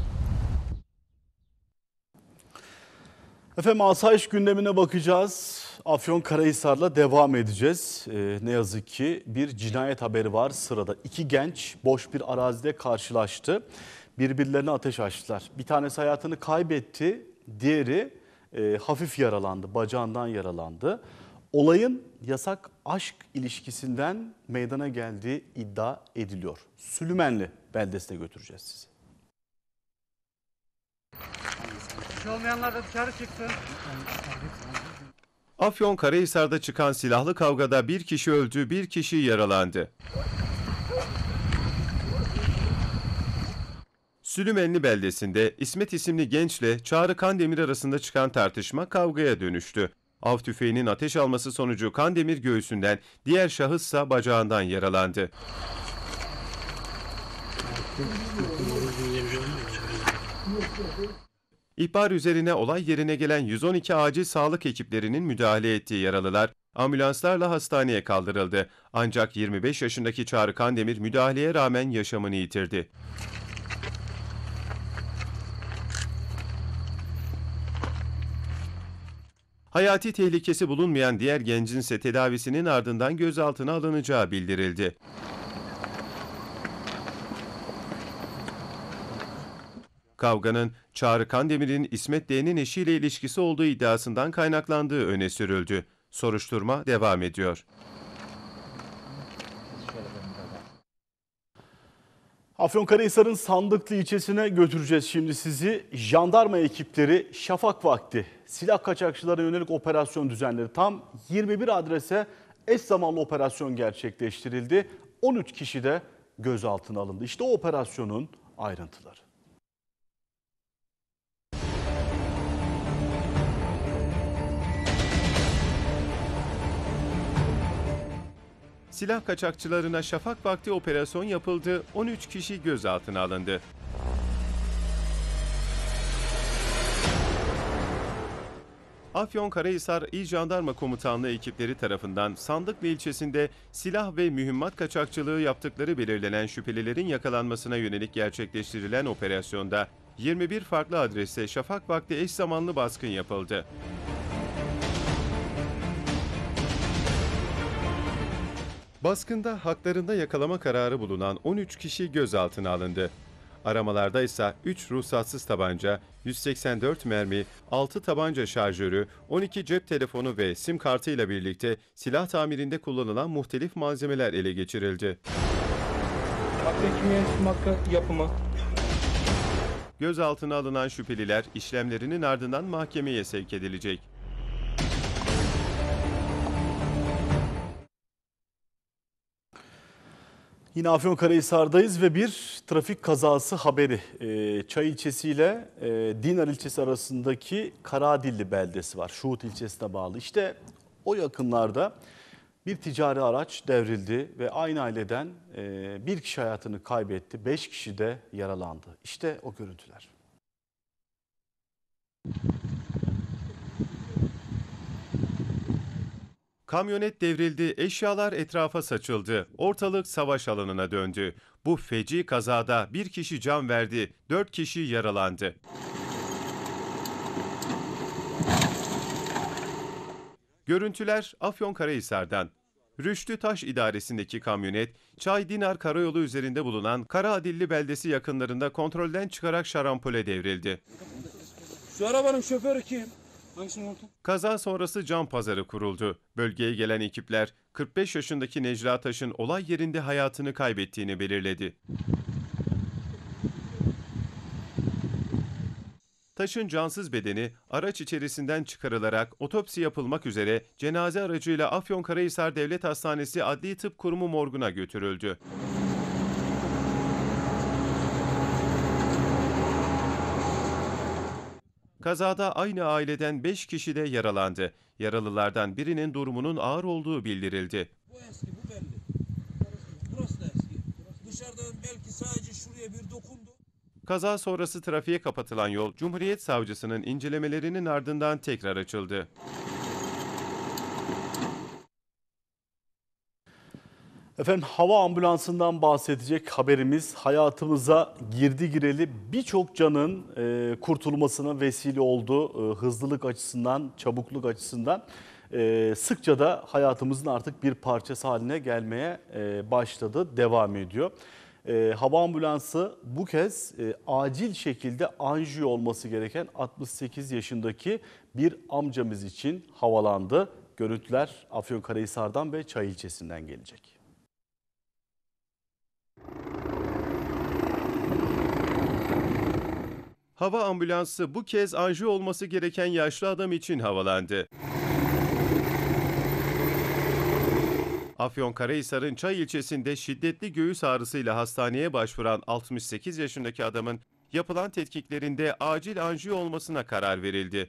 Efendim asayiş gündemine bakacağız. Afyonkarahisar'la devam edeceğiz. Ne yazık ki bir cinayet haberi var sırada. 2 genç boş bir arazide karşılaştı. Birbirlerine ateş açtılar. Bir tanesi hayatını kaybetti, diğeri hafif yaralandı, bacağından yaralandı. Olayın yasak aşk ilişkisinden meydana geldiği iddia ediliyor. Sülümenli beldesine götüreceğiz sizi. Olmayanlar da dışarı çıksın. Afyonkarahisar'da çıkan silahlı kavgada bir kişi öldü, bir kişi yaralandı. Sülümenli beldesinde İsmet isimli gençle Çağrı Kandemir arasında çıkan tartışma kavgaya dönüştü. Av tüfeğinin ateş alması sonucu Kandemir göğsünden, diğer şahıssa bacağından yaralandı. İhbar üzerine olay yerine gelen 112 acil sağlık ekiplerinin müdahale ettiği yaralılar ambulanslarla hastaneye kaldırıldı. Ancak 25 yaşındaki Çağrı Kandemir müdahaleye rağmen yaşamını yitirdi. Hayati tehlikesi bulunmayan diğer gencin ise tedavisinin ardından gözaltına alınacağı bildirildi. Kavganın Çağrı Kandemir'in İsmet D'nin eşiyle ilişkisi olduğu iddiasından kaynaklandığı öne sürüldü. Soruşturma devam ediyor. Afyonkarahisar'ın Sandıklı ilçesine götüreceğiz şimdi sizi. Jandarma ekipleri şafak vakti silah kaçakçılarına yönelik operasyon düzenledi. Tam 21 adrese eş zamanlı operasyon gerçekleştirildi. 13 kişi de gözaltına alındı. İşte o operasyonun ayrıntıları. Silah kaçakçılarına şafak vakti operasyon yapıldı, 13 kişi gözaltına alındı. Afyonkarahisar İl Jandarma Komutanlığı ekipleri tarafından Sandıklı ilçesinde silah ve mühimmat kaçakçılığı yaptıkları belirlenen şüphelilerin yakalanmasına yönelik gerçekleştirilen operasyonda 21 farklı adreste şafak vakti eş zamanlı baskın yapıldı. Baskında haklarında yakalama kararı bulunan 13 kişi gözaltına alındı. Aramalarda ise 3 ruhsatsız tabanca, 184 mermi, 6 tabanca şarjörü, 12 cep telefonu ve sim kartıyla birlikte silah tamirinde kullanılan muhtelif malzemeler ele geçirildi. Yapımı. Gözaltına alınan şüpheliler işlemlerinin ardından mahkemeye sevk edilecek. Yine Afyonkarahisar'dayız ve bir trafik kazası haberi. Çay ilçesi ile Dinar ilçesi arasındaki Karadilli beldesi var. Şuhut ilçesine bağlı. İşte o yakınlarda bir ticari araç devrildi ve aynı aileden bir kişi hayatını kaybetti. 5 kişi de yaralandı. İşte o görüntüler. Kamyonet devrildi, eşyalar etrafa saçıldı, ortalık savaş alanına döndü. Bu feci kazada bir kişi can verdi, 4 kişi yaralandı. Görüntüler Afyonkarahisar'dan. Rüştü Taş İdaresi'ndeki kamyonet, Çay-Dinar Karayolu üzerinde bulunan Karaadilli beldesi yakınlarında kontrolden çıkarak şarampole devrildi. Şu arabanın şoförü kim? Kaza sonrası can pazarı kuruldu. Bölgeye gelen ekipler 45 yaşındaki Necla Taş'ın olay yerinde hayatını kaybettiğini belirledi. Taş'ın cansız bedeni araç içerisinden çıkarılarak otopsi yapılmak üzere cenaze aracıyla Afyonkarahisar Devlet Hastanesi Adli Tıp Kurumu morguna götürüldü. Kazada aynı aileden 5 kişi de yaralandı. Yaralılardan birinin durumunun ağır olduğu bildirildi. Bu eski, bu belli. Burası da eski. Dışarıdan belki sadece şuraya bir dokundu. Kaza sonrası trafiğe kapatılan yol, Cumhuriyet Savcısının incelemelerinin ardından tekrar açıldı. Efendim, hava ambulansından bahsedecek haberimiz hayatımıza girdi gireli birçok canın kurtulmasına vesile oldu. Hızlılık açısından, çabukluk açısından sıkça da hayatımızın artık bir parçası haline gelmeye başladı, devam ediyor. Hava ambulansı bu kez acil şekilde anjiyo olması gereken 68 yaşındaki bir amcamız için havalandı. Görüntüler Afyonkarahisar'dan ve Çay ilçesinden gelecek. Hava ambulansı bu kez anjiyo olması gereken yaşlı adam için havalandı. Afyonkarahisar'ın Çay ilçesinde şiddetli göğüs ağrısıyla hastaneye başvuran 68 yaşındaki adamın yapılan tetkiklerinde acil anjiyo olmasına karar verildi.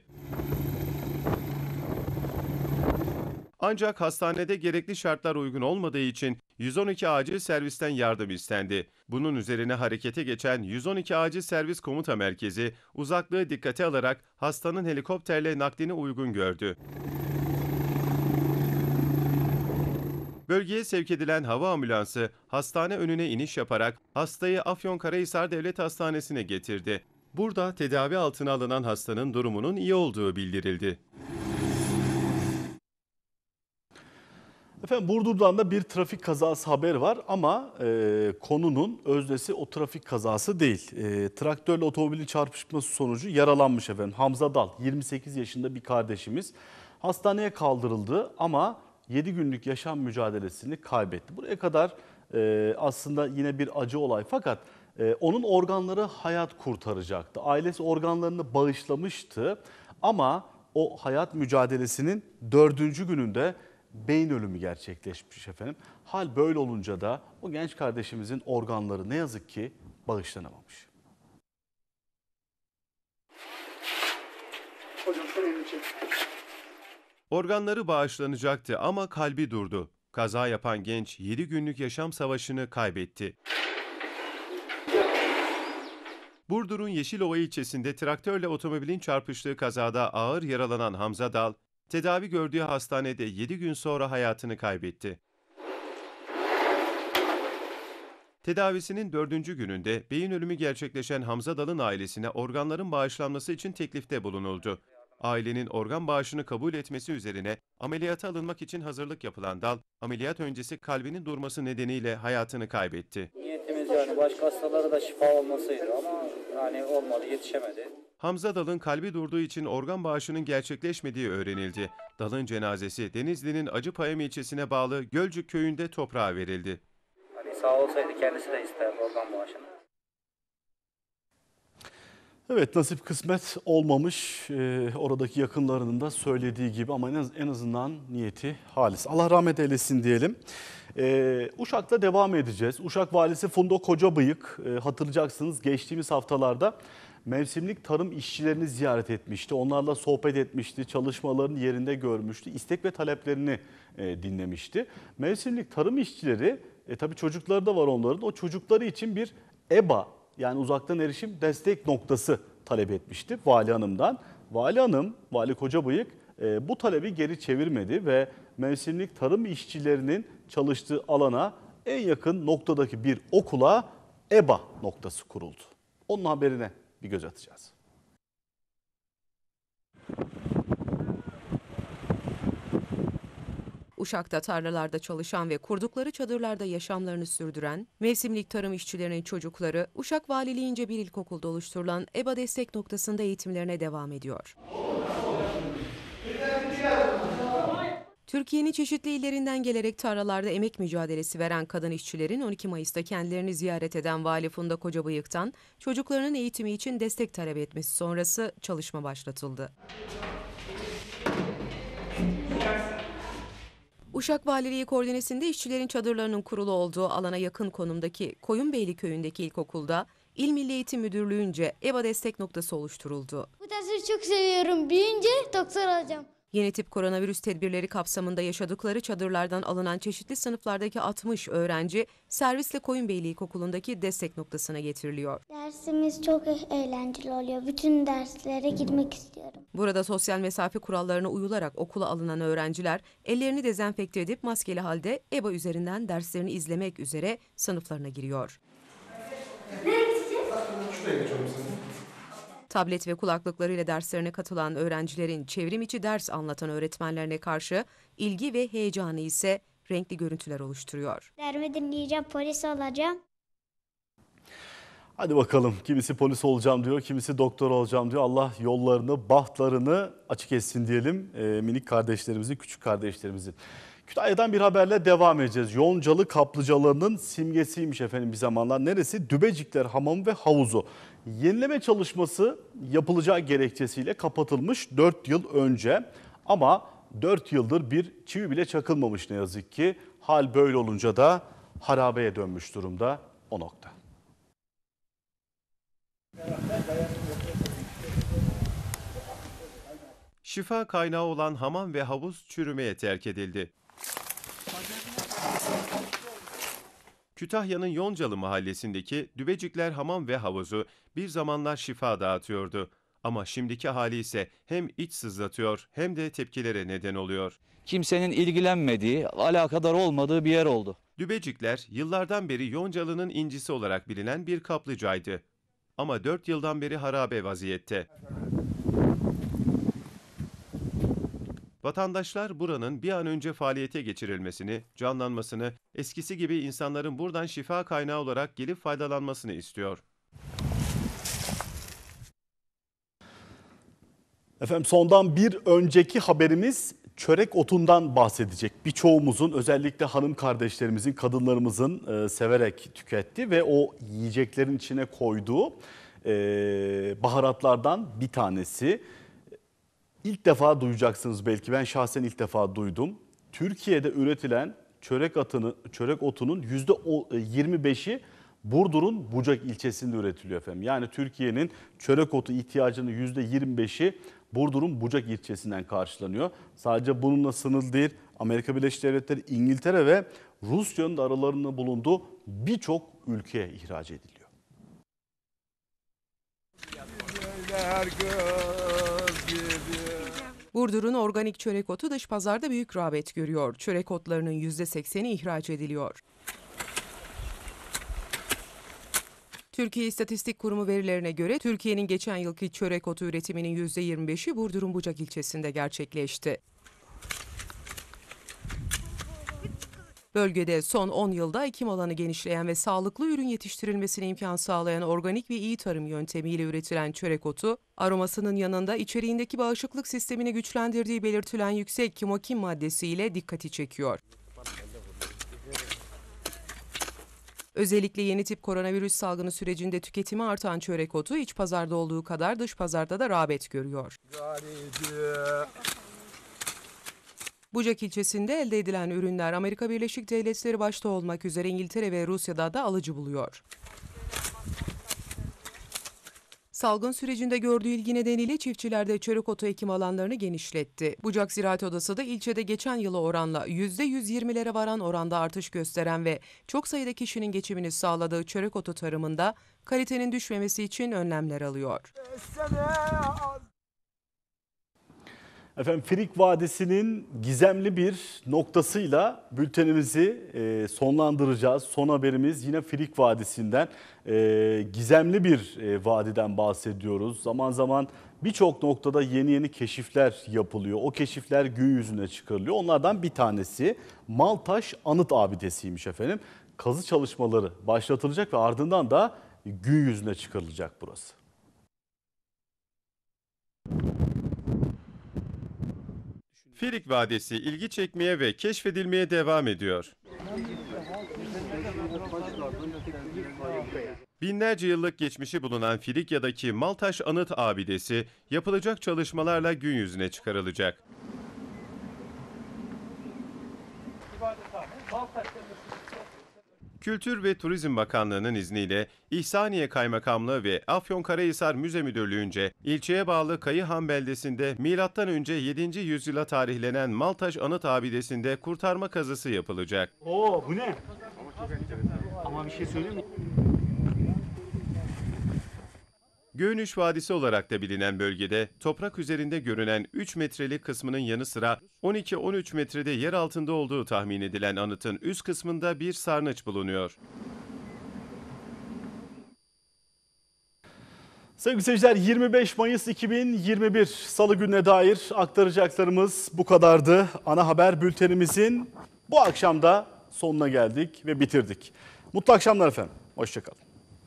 Ancak hastanede gerekli şartlar uygun olmadığı için 112 acil servisten yardım istendi. Bunun üzerine harekete geçen 112 acil servis komuta merkezi uzaklığı dikkate alarak hastanın helikopterle naklini uygun gördü. Bölgeye sevk edilen hava ambulansı hastane önüne iniş yaparak hastayı Afyonkarahisar Devlet Hastanesi'ne getirdi. Burada tedavi altına alınan hastanın durumunun iyi olduğu bildirildi. Efendim, Burdur'dan da bir trafik kazası haberi var ama konunun öznesi o trafik kazası değil. Traktörle otomobilin çarpışması sonucu yaralanmış efendim. Hamza Dal, 28 yaşında bir kardeşimiz hastaneye kaldırıldı ama 7 günlük yaşam mücadelesini kaybetti. Buraya kadar aslında yine bir acı olay, fakat onun organları hayat kurtaracaktı. Ailesi organlarını bağışlamıştı ama o hayat mücadelesinin 4. gününde beyin ölümü gerçekleşmiş efendim. Hal böyle olunca da o genç kardeşimizin organları ne yazık ki bağışlanamamış. Hocam sen elini çek. Organları bağışlanacaktı ama kalbi durdu. Kaza yapan genç 7 günlük yaşam savaşını kaybetti. Burdur'un Yeşilova ilçesinde traktörle otomobilin çarpıştığı kazada ağır yaralanan Hamza Dal, tedavi gördüğü hastanede 7 gün sonra hayatını kaybetti. Tedavisinin 4. gününde beyin ölümü gerçekleşen Hamza Dal'ın ailesine organların bağışlanması için teklifte bulunuldu. Ailenin organ bağışını kabul etmesi üzerine ameliyata alınmak için hazırlık yapılan Dal, ameliyat öncesi kalbinin durması nedeniyle hayatını kaybetti. Niyetimiz yani başka hastalara da şifa olmasıydı ama yani olmadı, yetişemedi. Hamza Dal'ın kalbi durduğu için organ bağışının gerçekleşmediği öğrenildi. Dal'ın cenazesi Denizli'nin Acıpayam ilçesine bağlı Gölcük köyünde toprağa verildi. Hani sağ olsaydı kendisi de isterdi organ bağışını. Evet, nasip kısmet olmamış, oradaki yakınlarının da söylediği gibi, ama en azından niyeti halis. Allah rahmet eylesin diyelim. Uşak'ta devam edeceğiz. Uşak Valisi Funda Kocabıyık, hatırlayacaksınız, geçtiğimiz haftalarda mevsimlik tarım işçilerini ziyaret etmişti. Onlarla sohbet etmişti, çalışmalarını yerinde görmüştü, istek ve taleplerini dinlemişti. Mevsimlik tarım işçileri, tabii çocukları da var onların, o çocukları için bir EBA, yani uzaktan erişim destek noktası talep etmişti Vali Hanım'dan. Vali Hanım, Vali Kocabıyık bu talebi geri çevirmedi ve mevsimlik tarım işçilerinin çalıştığı alana en yakın noktadaki bir okula EBA noktası kuruldu. Onun haberine bir göz atacağız. Uşak'ta tarlalarda çalışan ve kurdukları çadırlarda yaşamlarını sürdüren mevsimlik tarım işçilerinin çocukları Uşak Valiliğince bir ilkokulda oluşturulan EBA destek noktasında eğitimlerine devam ediyor. Türkiye'nin çeşitli illerinden gelerek tarlalarda emek mücadelesi veren kadın işçilerin 12 Mayıs'ta kendilerini ziyaret eden Vali Funda Kocabıyık'tan çocuklarının eğitimi için destek talep etmesi sonrası çalışma başlatıldı. Uşak Valiliği koordinesinde işçilerin çadırlarının kurulu olduğu alana yakın konumdaki Koyunbeyli köyündeki ilkokulda İl Milli Eğitim Müdürlüğü'nce EBA destek noktası oluşturuldu. Bu dersi çok seviyorum. Büyüyünce doktor olacağım. Yeni tip koronavirüs tedbirleri kapsamında yaşadıkları çadırlardan alınan çeşitli sınıflardaki 60 öğrenci servisle Koyunbeyli İlkokulu'ndaki destek noktasına getiriliyor. Dersimiz çok eğlenceli oluyor. Bütün derslere girmek istiyorum. Burada sosyal mesafe kurallarına uyularak okula alınan öğrenciler ellerini dezenfekte edip maskeli halde EBA üzerinden derslerini izlemek üzere sınıflarına giriyor. Tablet ve kulaklıklarıyla derslerine katılan öğrencilerin çevrim içi ders anlatan öğretmenlerine karşı ilgi ve heyecanı ise renkli görüntüler oluşturuyor. Derimi dinleyeceğim, polis olacağım. Hadi bakalım, kimisi polis olacağım diyor, kimisi doktor olacağım diyor. Allah yollarını, bahtlarını açık etsin diyelim minik kardeşlerimizin, küçük kardeşlerimizin. Kütahya'dan bir haberle devam edeceğiz. Yoncalı kaplıcalarının simgesiymiş efendim bir zamanlar. Neresi? Dübecikler Hamamı ve Havuzu. Yenileme çalışması yapılacağı gerekçesiyle kapatılmış 4 yıl önce. Ama 4 yıldır bir çivi bile çakılmamış ne yazık ki. Hal böyle olunca da harabeye dönmüş durumda o nokta. Şifa kaynağı olan hamam ve havuz çürümeye terk edildi. Kütahya'nın Yoncalı mahallesindeki Dübecikler Hamam ve Havuzu bir zamanlar şifa dağıtıyordu. Ama şimdiki hali ise hem iç sızlatıyor hem de tepkilere neden oluyor. Kimsenin ilgilenmediği, alakadar olmadığı bir yer oldu. Dübecikler yıllardan beri Yoncalı'nın incisi olarak bilinen bir kaplıcaydı. Ama 4 yıldan beri harabe vaziyette. Vatandaşlar buranın bir an önce faaliyete geçirilmesini, canlanmasını, eskisi gibi insanların buradan şifa kaynağı olarak gelip faydalanmasını istiyor. Efendim sondan bir önceki haberimiz çörek otundan bahsedecek. Birçoğumuzun, özellikle hanım kardeşlerimizin, kadınlarımızın severek tükettiği ve o yiyeceklerin içine koyduğu baharatlardan bir tanesi. İlk defa duyacaksınız belki, ben şahsen ilk defa duydum. Türkiye'de üretilen çörek otunun %25'i Burdur'un Bucak ilçesinde üretiliyor efendim. Yani Türkiye'nin çörek otu ihtiyacının %25'i Burdur'un Bucak ilçesinden karşılanıyor. Sadece bununla sınırlı değil, Amerika Birleşik Devletleri, İngiltere ve Rusya'nın da aralarında bulunduğu birçok ülkeye ihraç ediliyor. Burdur'un organik çörek otu dış pazarda büyük rağbet görüyor. Çörek otlarının %80'i ihraç ediliyor. Türkiye İstatistik Kurumu verilerine göre Türkiye'nin geçen yılki çörek otu üretiminin %25'i Burdur'un Bucak ilçesinde gerçekleşti. Bölgede son 10 yılda ekim alanı genişleyen ve sağlıklı ürün yetiştirilmesine imkan sağlayan organik ve iyi tarım yöntemiyle üretilen çörek otu, aromasının yanında içeriğindeki bağışıklık sistemini güçlendirdiği belirtilen yüksek kimokin maddesiyle dikkati çekiyor. Özellikle yeni tip koronavirüs salgını sürecinde tüketimi artan çörek otu iç pazarda olduğu kadar dış pazarda da rağbet görüyor. Bucak ilçesinde elde edilen ürünler Amerika Birleşik Devletleri başta olmak üzere İngiltere ve Rusya'da da alıcı buluyor. Salgın sürecinde gördüğü ilgi nedeniyle çiftçiler de çörek otu ekim alanlarını genişletti. Bucak Ziraat Odası da ilçede geçen yıla oranla %120'lere varan oranda artış gösteren ve çok sayıda kişinin geçimini sağladığı çörek otu tarımında kalitenin düşmemesi için önlemler alıyor. Efendim Frig Vadisi'nin gizemli bir noktasıyla bültenimizi sonlandıracağız. Son haberimiz yine Frig Vadisi'nden. Gizemli bir vadiden bahsediyoruz. Zaman zaman birçok noktada yeni keşifler yapılıyor. O keşifler gün yüzüne çıkarılıyor. Onlardan bir tanesi Maltaş Anıt Abidesi'ymiş efendim. Kazı çalışmaları başlatılacak ve ardından da gün yüzüne çıkarılacak burası. Filik Vadisi ilgi çekmeye ve keşfedilmeye devam ediyor. Binlerce yıllık geçmişi bulunan Filikya'daki Maltaş Anıt Abidesi yapılacak çalışmalarla gün yüzüne çıkarılacak. Kültür ve Turizm Bakanlığı'nın izniyle İhsaniye Kaymakamlığı ve Afyonkarahisar Müze Müdürlüğü'nce ilçeye bağlı Kayıhan beldesinde M.Ö. 7. yüzyıla tarihlenen Maltaş Anıt Abidesi'nde kurtarma kazısı yapılacak. Oo bu ne? Ama bir şey söyleyeyim mi? Göğünüş Vadisi olarak da bilinen bölgede toprak üzerinde görünen 3 metrelik kısmının yanı sıra 12-13 metrede yer altında olduğu tahmin edilen anıtın üst kısmında bir sarnıç bulunuyor. Sevgili seyirciler, 25 Mayıs 2021 Salı gününe dair aktaracaklarımız bu kadardı. Ana haber bültenimizin bu akşam da sonuna geldik ve bitirdik. Mutlu akşamlar efendim. Hoşçakalın.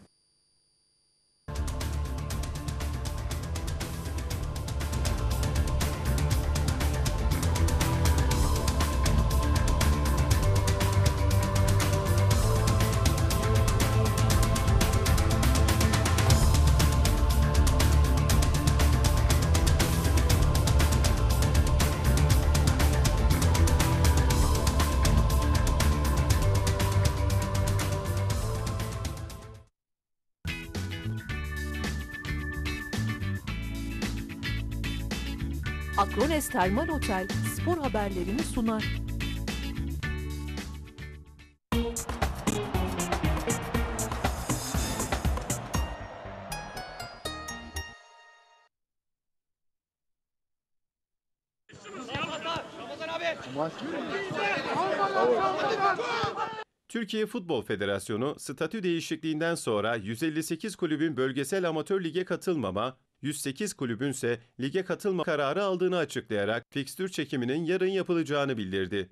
Akrones Termal Otel spor haberlerini sunar. Türkiye Futbol Federasyonu statü değişikliğinden sonra 158 kulübün bölgesel amatör lige katılmama, 108 kulübün ise lige katılma kararı aldığını açıklayarak fikstür çekiminin yarın yapılacağını bildirdi.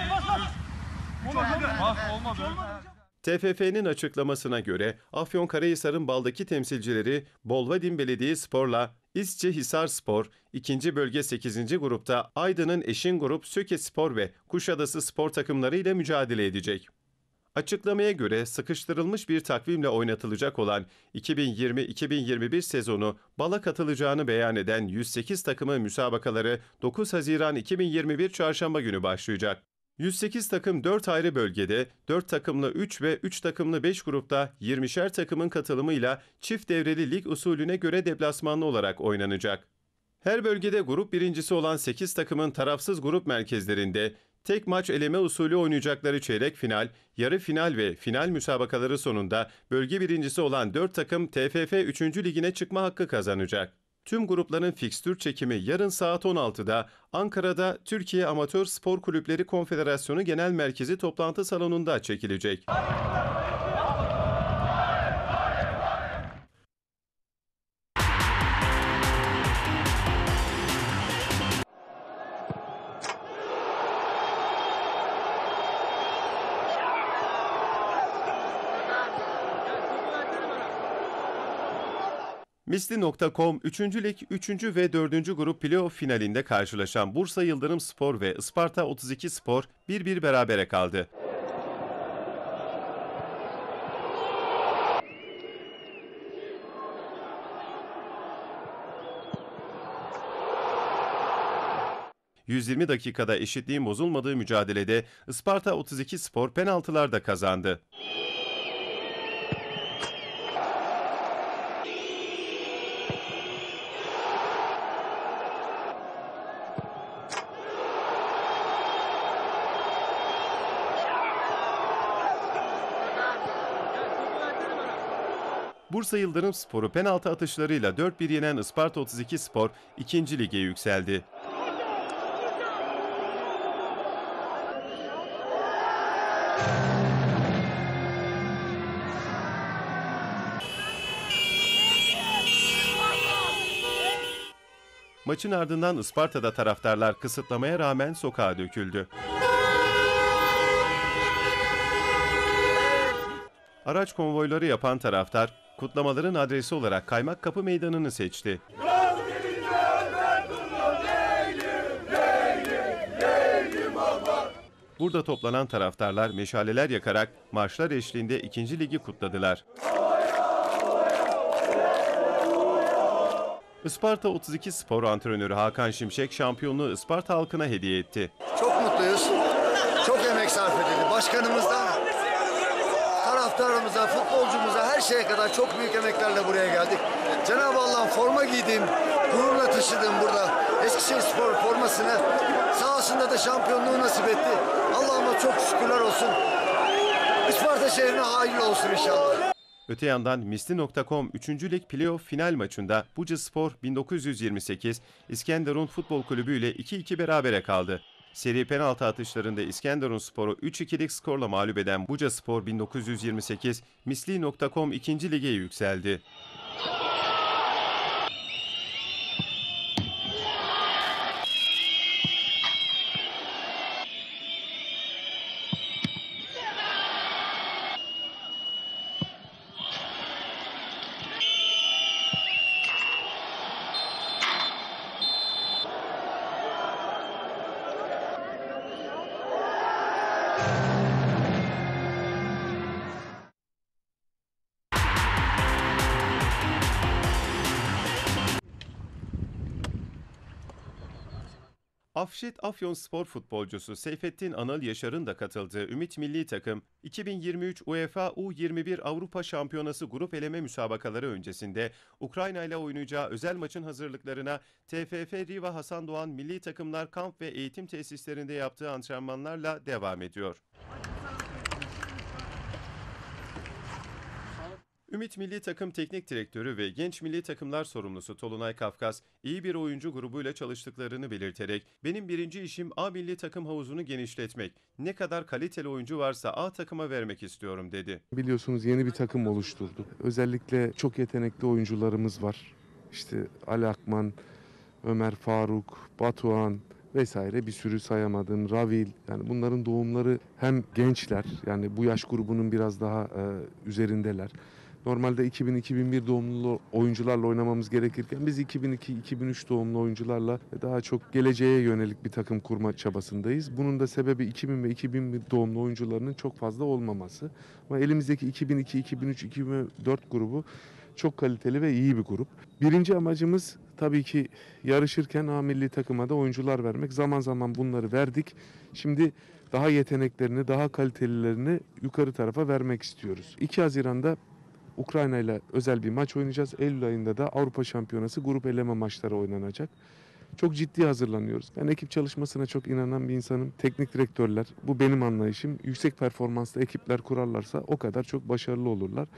TFF'nin açıklamasına göre Afyonkarahisar'ın baldaki temsilcileri Bolvadin Belediyespor'la İsçehisar Spor, 2. bölge 8. grupta Aydın'ın eşin grup Sökespor ve Kuşadası Spor takımlarıyla mücadele edecek. Açıklamaya göre sıkıştırılmış bir takvimle oynatılacak olan 2020-2021 sezonu bala katılacağını beyan eden 108 takımın müsabakaları 9 Haziran 2021 Çarşamba günü başlayacak. 108 takım 4 ayrı bölgede, 4 takımlı 3 ve 3 takımlı 5 grupta 20'şer takımın katılımıyla çift devreli lig usulüne göre deplasmanlı olarak oynanacak. Her bölgede grup birincisi olan 8 takımın tarafsız grup merkezlerinde tek maç eleme usulü oynayacakları çeyrek final, yarı final ve final müsabakaları sonunda bölge birincisi olan 4 takım TFF 3. Ligine çıkma hakkı kazanacak. Tüm grupların fikstür çekimi yarın saat 16'da Ankara'da Türkiye Amatör Spor Kulüpleri Konfederasyonu Genel Merkezi toplantı salonunda çekilecek. Misli.com 3. Lig 3. ve 4. grup playoff finalinde karşılaşan Bursa Yıldırım Spor ve Isparta 32 Spor 1-1 berabere kaldı. ...120 dakikada eşitliğin bozulmadığı mücadelede Isparta 32 Spor penaltılarda kazandı. Bursa Yıldırım Spor'u penaltı atışlarıyla 4-1 yenen Isparta 32 Spor 2. lige yükseldi. Maçın ardından Isparta'da taraftarlar kısıtlamaya rağmen sokağa döküldü. Araç konvoyları yapan taraftar, kutlamaların adresi olarak Kaymakkapı Meydanı'nı seçti. Burada toplanan taraftarlar meşaleler yakarak marşlar eşliğinde 2. Ligi kutladılar. Isparta 32 Spor antrenörü Hakan Şimşek şampiyonluğu Isparta halkına hediye etti. Çok mutluyuz. Çok emek sarf edildi. Başkanımızdan taraftarımıza, futbolcumuza, her şeye kadar çok büyük emeklerle buraya geldik. Cenab-ı Allah'ın forma giydiğim, gururla taşıdığım burada Eskişehirspor formasını sahasında da şampiyonluğu nasip etti. Allah'ıma çok şükürler olsun. Isparta şehrine hayırlı olsun inşallah. Öte yandan Misli.com 3. Lig Playoff final maçında Bucaspor 1928 İskenderun Futbol Kulübü ile 2-2 berabere kaldı. Seri penaltı atışlarında İskenderunspor'u 3-2'lik skorla mağlup eden Bucaspor 1928 Misli.com 2. Lig'e yükseldi. Afşet Afyonspor futbolcusu Seyfettin Anıl Yaşar'ın da katıldığı Ümit Milli Takım, 2023 UEFA U21 Avrupa Şampiyonası grup eleme müsabakaları öncesinde Ukrayna ile oynayacağı özel maçın hazırlıklarına TFF Riva Hasan Doğan Milli Takımlar kamp ve eğitim tesislerinde yaptığı antrenmanlarla devam ediyor. Ümit Milli Takım Teknik Direktörü ve Genç Milli Takımlar Sorumlusu Tolunay Kafkas, iyi bir oyuncu grubuyla çalıştıklarını belirterek, "Benim birinci işim A Milli Takım havuzunu genişletmek. Ne kadar kaliteli oyuncu varsa A takıma vermek istiyorum." dedi. Biliyorsunuz yeni bir takım oluşturduk. Özellikle çok yetenekli oyuncularımız var. İşte Ali Akman, Ömer Faruk, Batuhan vesaire, bir sürü sayamadığım, Ravil, yani bunların doğumları hem gençler, yani bu yaş grubunun biraz daha üzerindeler. Normalde 2000-2001 doğumlu oyuncularla oynamamız gerekirken biz 2002-2003 doğumlu oyuncularla daha çok geleceğe yönelik bir takım kurma çabasındayız. Bunun da sebebi 2000 ve 2001 doğumlu oyuncularının çok fazla olmaması. Ama elimizdeki 2002, 2003, 2004 grubu çok kaliteli ve iyi bir grup. Birinci amacımız tabii ki yarışırken A milli takıma da oyuncular vermek. Zaman zaman bunları verdik. Şimdi daha yeteneklerini, daha kalitelilerini yukarı tarafa vermek istiyoruz. 2 Haziran'da Ukrayna ile özel bir maç oynayacağız. Eylül ayında da Avrupa Şampiyonası grup eleme maçları oynanacak. Çok ciddi hazırlanıyoruz. Ben ekip çalışmasına çok inanan bir insanım. Teknik direktörler, bu benim anlayışım. Yüksek performanslı ekipler kurarlarsa o kadar çok başarılı olurlar.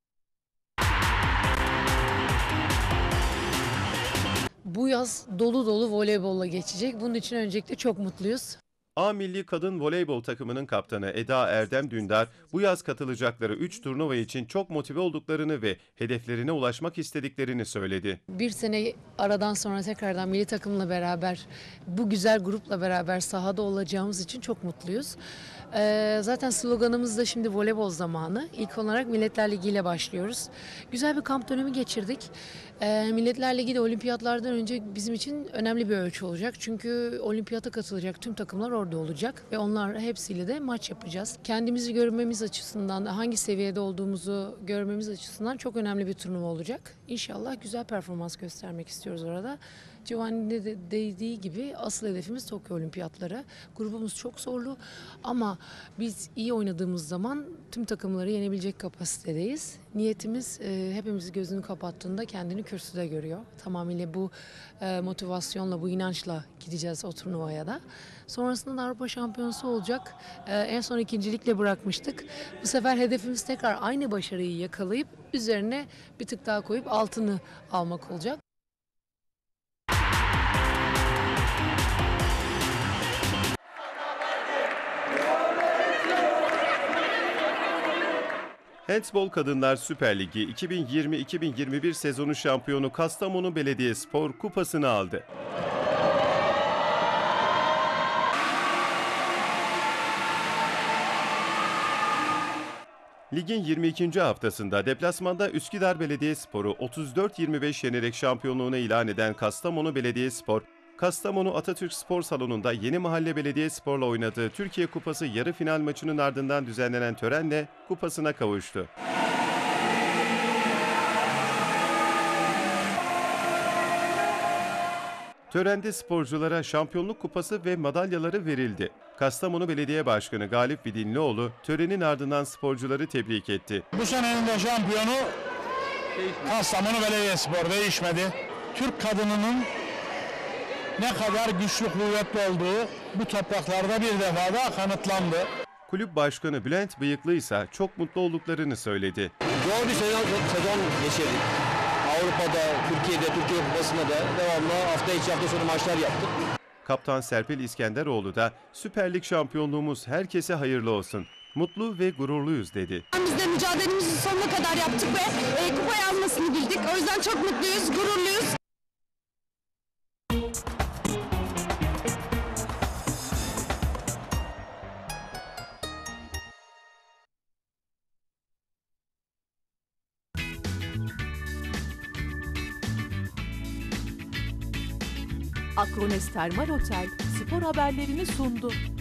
Bu yaz dolu dolu voleybolla geçecek. Bunun için öncelikle çok mutluyuz. A Milli Kadın Voleybol takımının kaptanı Eda Erdem Dündar, bu yaz katılacakları 3 turnuva için çok motive olduklarını ve hedeflerine ulaşmak istediklerini söyledi. Bir sene aradan sonra tekrardan milli takımla beraber, bu güzel grupla beraber sahada olacağımız için çok mutluyuz. Zaten sloganımız da şimdi voleybol zamanı. İlk olarak Milletler Ligi ile başlıyoruz. Güzel bir kamp dönemi geçirdik. Milletler Ligi de olimpiyatlardan önce bizim için önemli bir ölçü olacak. Çünkü olimpiyata katılacak tüm takımlar orada olacak ve onlar hepsiyle de maç yapacağız. Kendimizi görmemiz açısından, hangi seviyede olduğumuzu görmemiz açısından çok önemli bir turnuva olacak. İnşallah güzel performans göstermek istiyoruz orada. Giovanni'nin de dediği gibi asıl hedefimiz Tokyo Olimpiyatları. Grubumuz çok zorlu ama biz iyi oynadığımız zaman tüm takımları yenebilecek kapasitedeyiz. Niyetimiz hepimiz gözünü kapattığında kendini kürsüde görüyor. Tamamıyla bu motivasyonla, bu inançla gideceğiz o turnuvaya da. Sonrasında da Avrupa Şampiyonası olacak. En son ikincilikle bırakmıştık. Bu sefer hedefimiz tekrar aynı başarıyı yakalayıp üzerine bir tık daha koyup altını almak olacak. Handbol Kadınlar Süper Ligi 2020-2021 sezonu şampiyonu Kastamonu Belediyespor kupasını aldı. Ligin 22. haftasında deplasmanda Üsküdar Belediyespor'u 34-25 yenerek şampiyonluğunu ilan eden Kastamonu Belediyespor, Kastamonu Atatürk Spor Salonu'nda Yeni Mahalle Belediyespor'la oynadığı Türkiye Kupası yarı final maçının ardından düzenlenen törenle kupasına kavuştu. Törende sporculara şampiyonluk kupası ve madalyaları verildi. Kastamonu Belediye Başkanı Galip Vidinlioğlu törenin ardından sporcuları tebrik etti. Bu senenin de şampiyonu Kastamonu Belediyespor, değişmedi. Türk kadınının ne kadar güçlü kuvvetli olduğu bu topraklarda bir defa daha kanıtlandı. Kulüp Başkanı Bülent Bıyıklı ise çok mutlu olduklarını söyledi. Zor bir sezon geçirdik. Avrupa'da, Türkiye'de, Türkiye Kupası'nda da devamlı hafta içi hafta sonu maçlar yaptık. Kaptan Serpil İskenderoğlu da Süper Lig şampiyonluğumuz herkese hayırlı olsun. Mutlu ve gururluyuz dedi. Biz de mücadelemizi sonuna kadar yaptık ve kupayı almasını bildik. O yüzden çok mutluyuz, gururluyuz. Akrones Termal Otel spor haberlerini sundu.